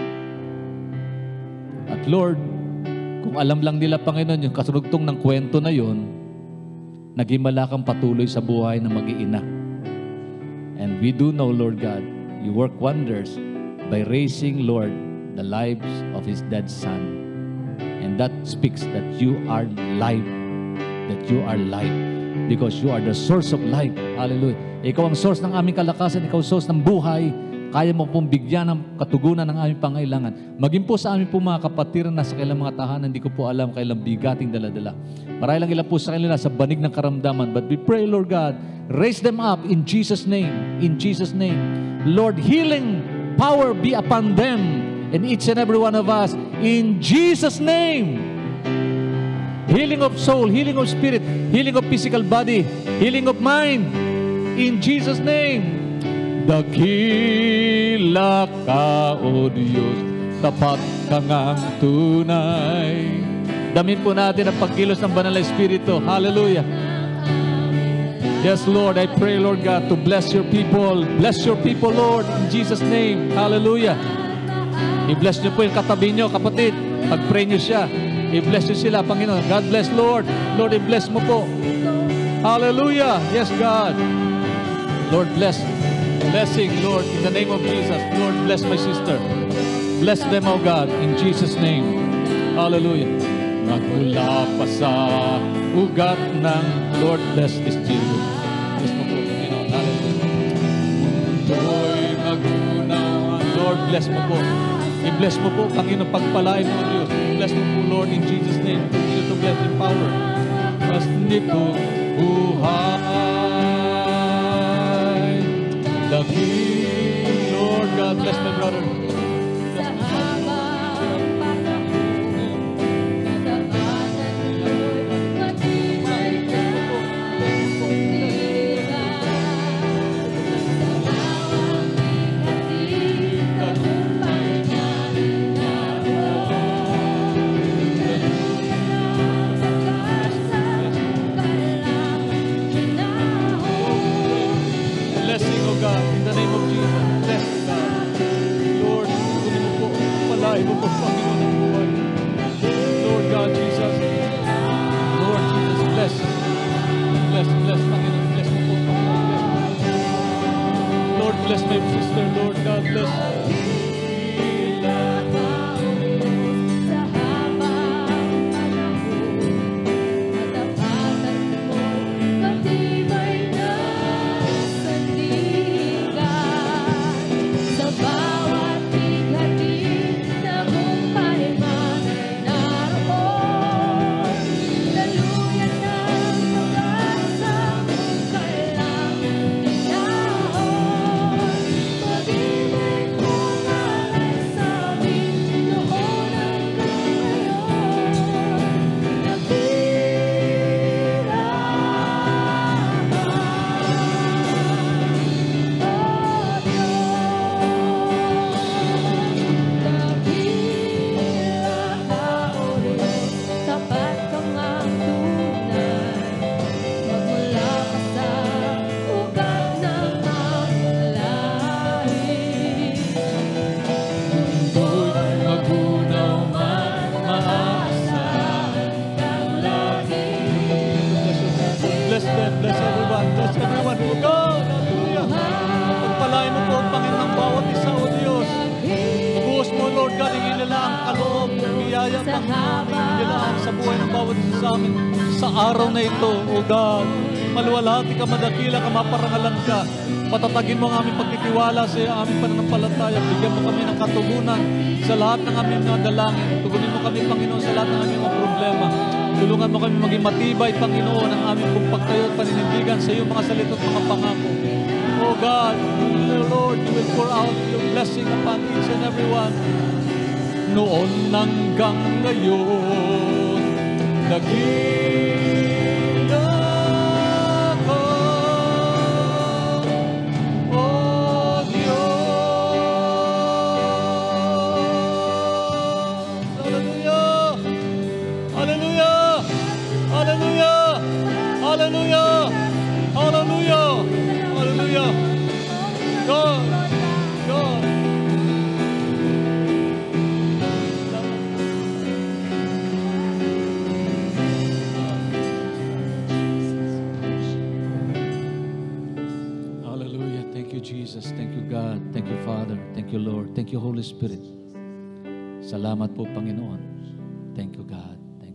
Speaker 1: At Lord, kung alam lang nila, Panginoon, yung kasurugtong ng kwento na yon, naghimala kang patuloy sa buhay ng mag-iina. And we do know, Lord God, you work wonders by raising, Lord, the lives of His dead son. And that speaks that you are life, that you are life, because you are the source of life. Hallelujah. Ikaw ang source ng aming kalakasan, ikaw ang source ng buhay. Kaya mo pong bigyan ng katugunan ng aming pangailangan. Maging po sa aming po mga kapatiran na sa kailang mga tahanan, hindi ko po alam kailang bigating daladala. Marahil lang ilan po sa kanila sa banig ng karamdaman. But we pray, Lord God, raise them up in Jesus' name. In Jesus' name. Lord, healing power be upon them and each and every one of us. In Jesus' name. Healing of soul, healing of spirit, healing of physical body, healing of mind. In Jesus' name. Dakila ka, O Diyos, tapat ka ngang tunay. Damin po natin ang pagkilos ng Banal na Espiritu. Hallelujah. Yes, Lord, I pray, Lord God, to bless your people. Bless your people, Lord, in Jesus' name. Hallelujah. I-bless nyo po yung katabi nyo, kapatid. Pag-pray nyo siya. I-bless nyo sila, Panginoon. God bless, Lord. Lord, i-bless mo po. Hallelujah. Yes, God. Lord, bless. Blessing, Lord, in the name of Jesus. Lord, bless my sister. Bless them, O God, in Jesus' name. Hallelujah. Magmula pa sa ugat ng Lord, bless this children. Bless mo po, Panginoon. Hallelujah. Mundo'y magunaw. Lord, bless mo po. I-bless mo po, Panginoon, pagpalain mo, Diyos. Bless mo po, Lord, in Jesus' name. Continue to bless in power. Mas nito buhay. The King, Lord God, bless my brother. Bless my brother. God. In the name of Jesus, bless God. Lord, tugunin mo po, palain mo po, Panginoon, ang buhay. Lord God, Jesus. Lord Jesus, bless. Bless, bless, Panginoon. Bless mo po, Panginoon. Bless. Lord, bless my sister. Lord God, bless. Maluwalhati ka, madakila ka, maparangalan ka. Patatagin mo ang aming pagtitiwala sa iyo, aming pananampalataya. Bigyan mo kami ng katugunan sa lahat ng aming mga dalangin. Tugunin mo kami, Panginoon, sa lahat ng aming mga problema. Tulungan mo kami maging matibay, Panginoon, ang aming pagpagtayo at paninindigan sa iyo, mga salita at mga pangako. Oh God, Lord, you will pour out your blessing upon each and every one. Noon hanggang ngayon, naging Hallelujah! Hallelujah! Hallelujah! God! God! Hallelujah! Thank you, Jesus. Thank you, God. Thank you, Father. Thank you, Lord. Thank you, Holy Spirit. Salamat po, Panginoon. Thank you, God.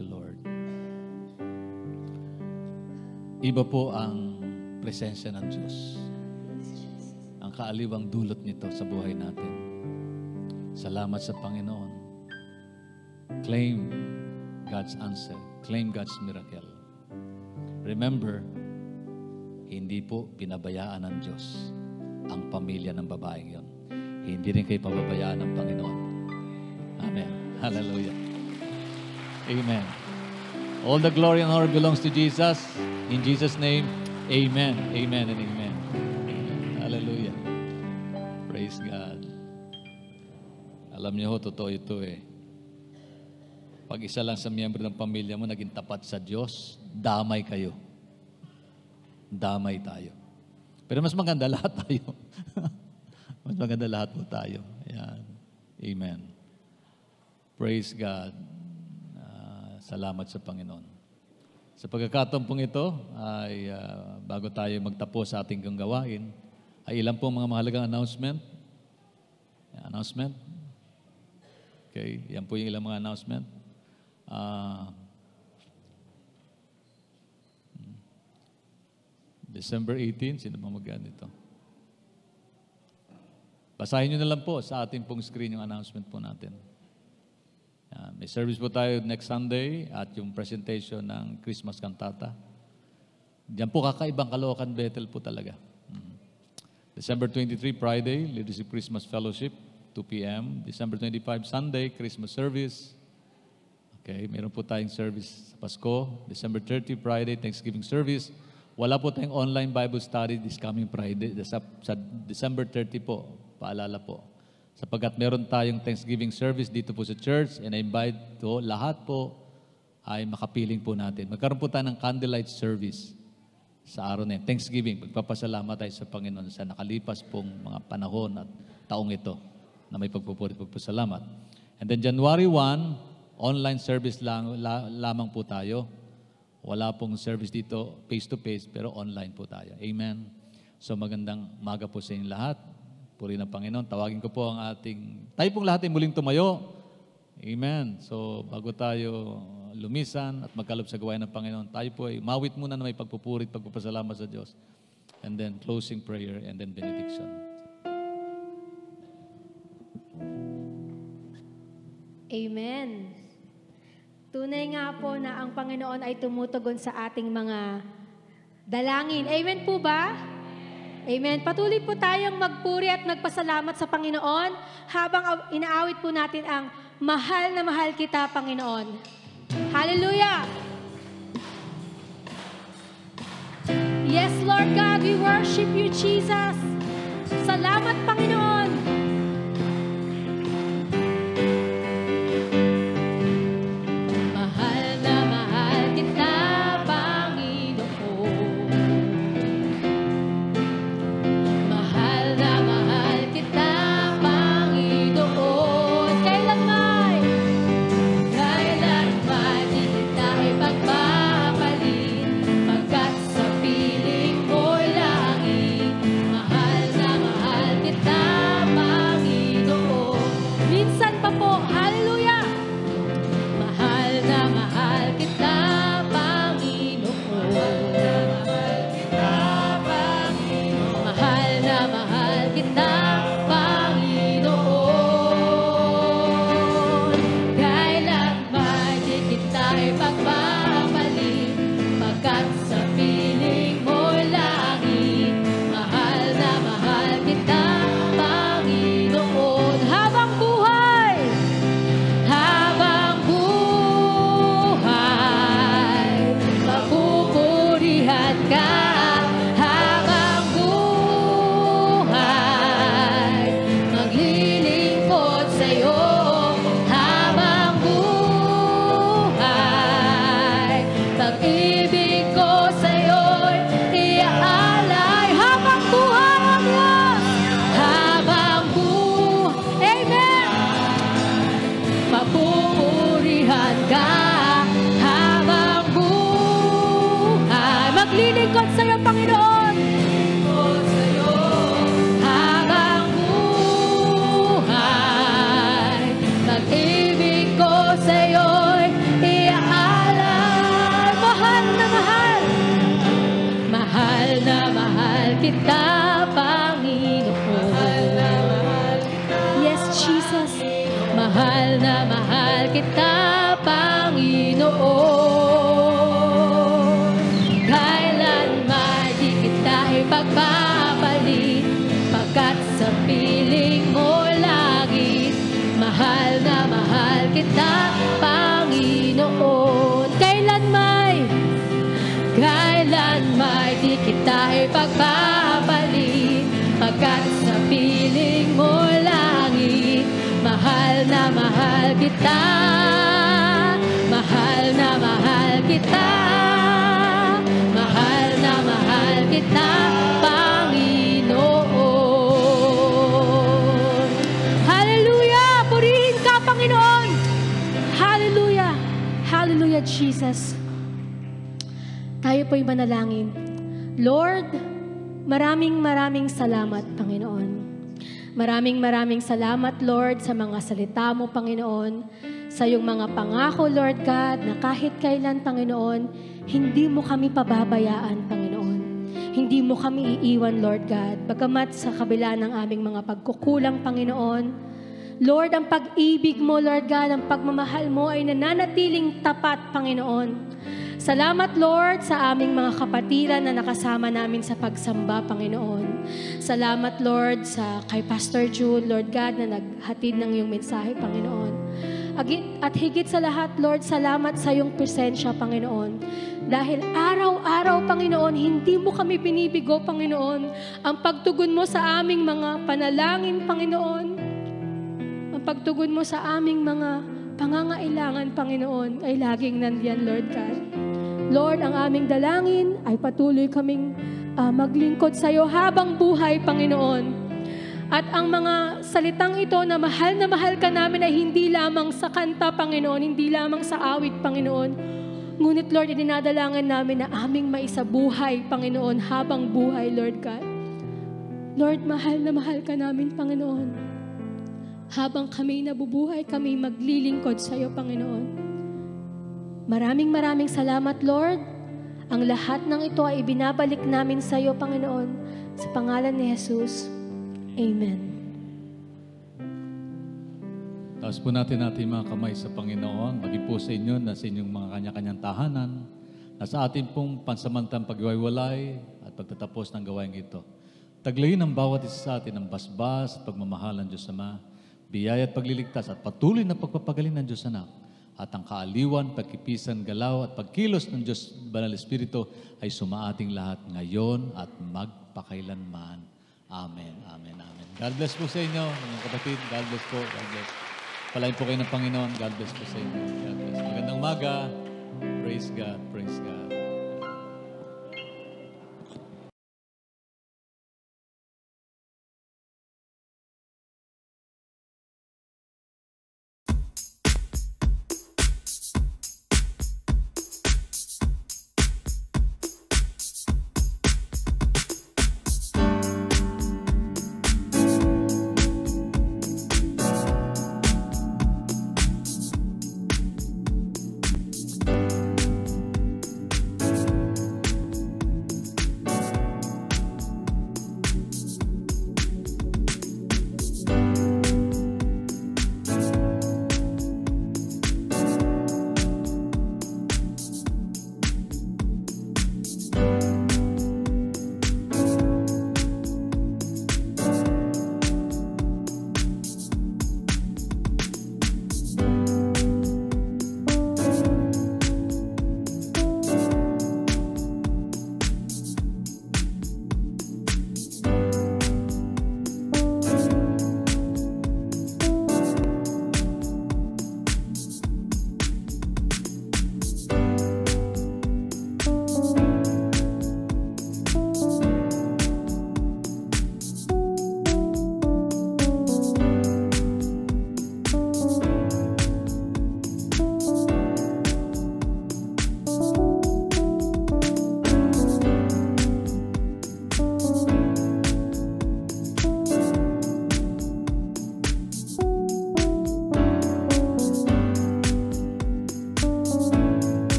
Speaker 1: Iba po ang presensya ng Diyos. Ang kaaliwang dulot nito sa buhay natin. Salamat sa Panginoon. Claim God's answer. Claim God's miracle. Remember, hindi po pinabayaan ng Diyos ang pamilya ng babaeng yon. Hindi rin kayo pababayaan ng Panginoon. Amen. Hallelujah. Amen. All the glory and honor belongs to Jesus. In Jesus' name, amen. Amen and amen. Amen. Hallelujah. Praise God. Alam niyo ho, totoo ito eh. Pag isa lang sa miyembro ng pamilya mo naging tapat sa Diyos, damay kayo. Damay tayo. Pero mas maganda lahat tayo. Mas maganda lahat po tayo. Ayan. Amen. Praise God. Uh, salamat sa Panginoon. Sa pagkakataon pong ito, ay uh, bago tayo magtapos sa ating gawain, ay ilan pong mga mahalagang announcement. Announcement. Okay, yan po yung ilang mga announcement. Uh, December eighteenth, sino ba mag-ano ito? Basahin nyo na lang po sa ating pong screen yung announcement po natin. Uh, may service po tayo next Sunday at yung presentation ng Christmas cantata. Diyan po kakaibang Caloocan Bethel po talaga. Mm-hmm. December twenty-third, Friday, Leadership Christmas Fellowship, two p.m. December twenty-fifth, Sunday, Christmas service. Okay, meron po tayong service sa Pasko. December thirtieth, Friday, Thanksgiving service. Wala po tayong online Bible study this coming Friday. Sa, sa December thirtieth po, paalala po. Sapagkat meron tayong Thanksgiving service dito po sa church, and I invite to lahat po ay makapiling po natin. Magkaroon po tayo ng candlelight service sa araw na yun. Thanksgiving, pagpapasalamat tayo sa Panginoon sa nakalipas pong mga panahon at taong ito na may pagpupuri at pagpasalamat. And then January first, online service lang, la, lamang po tayo. Wala pong service dito face-to-face, pero online po tayo. Amen. So magandang umaga po sa inyo lahat. Puri ng Panginoon. Tawagin ko po ang ating, tayo pong lahat ay muling tumayo. Amen. So bago tayo lumisan at magkaloob sa gawain ng Panginoon, tayo po ay mawit muna na may pagpupuri at pagpapasalamat sa Diyos. And then closing prayer and then benediction.
Speaker 2: Amen. Tunay nga po na ang Panginoon ay tumutugon sa ating mga dalangin. Amen po ba? Amen. Patuloy po tayong magpuri at magpasalamat sa Panginoon habang inaawit po natin ang mahal na mahal kita, Panginoon. Hallelujah! Yes, Lord God, we worship you, Jesus. Salamat, Panginoon. Mahal na mahal kita, Panginoon. Kailanman di kita ipagpapalit, pagkat sa piling mo lagi. Mahal na mahal kita, Panginoon. Kailanman, kailanman di kita ipagpapalit, pagkat sa piling mo lagi. Mahal na mahal kita, mahal na mahal kita, mahal na mahal kita, Panginoon. Hallelujah! Purihin ka, Panginoon! Hallelujah! Hallelujah, Jesus! Tayo po'y manalangin. Lord, maraming maraming salamat, Panginoon. Maraming maraming salamat, Lord, sa mga salita mo, Panginoon, sa iyong mga pangako, Lord God, na kahit kailan, Panginoon, hindi mo kami pababayaan, Panginoon. Hindi mo kami iiwan, Lord God, bagamat sa kabila ng aming mga pagkukulang, Panginoon. Lord, ang pag-ibig mo, Lord God, ang pagmamahal mo ay nananatiling tapat, Panginoon. Salamat, Lord, sa aming mga kapatiran na nakasama namin sa pagsamba, Panginoon. Salamat, Lord, sa kay Pastor Jude, Lord God, na naghatid ng iyong mensahe, Panginoon. At higit sa lahat, Lord, salamat sa iyong presensya, Panginoon. Dahil araw-araw, Panginoon, hindi mo kami binibigo, Panginoon. Ang pagtugon mo sa aming mga panalangin, Panginoon. Ang pagtugon mo sa aming mga pangangailangan, Panginoon, ay laging nandiyan, Lord God. Lord, ang aming dalangin ay patuloy kaming uh, maglingkod sa iyo habang buhay, Panginoon. At ang mga salitang ito na mahal na mahal ka namin ay hindi lamang sa kanta, Panginoon, hindi lamang sa awit, Panginoon. Ngunit, Lord, dinadalangin namin na aming maisabuhay, Panginoon, habang buhay, Lord God. Lord, mahal na mahal ka namin, Panginoon. Habang kami nabubuhay, kami maglilingkod sa iyo, Panginoon. Maraming maraming salamat, Lord. Ang lahat ng ito ay ibinabalik namin sa iyo, Panginoon, sa pangalan ni Jesus. Amen.
Speaker 1: Taas po natin natin mga kamay sa Panginoon, maging po sa inyo na sa inyong mga kanya-kanyang tahanan, na sa ating pong pansamantang pagwaiwalay at pagtatapos ng gawain ito. Taglayin ang bawat isa sa atin ng basbas at pagmamahal ng Diyos Ama, biyaya at pagliligtas at patuloy na pagpapagaling ng Diyos Anak, at ang kaaliwan, pagkipisan, galaw at pagkilos ng Diyos Banal Espiritu ay sumaating lahat ngayon at magpakailanman. Amen, amen, amen. God bless po sa inyo, mga kapatid. God bless po, God bless. Palain po kayo ng Panginoon. God bless po sa inyo. God bless. Magandang umaga. Praise God, praise God.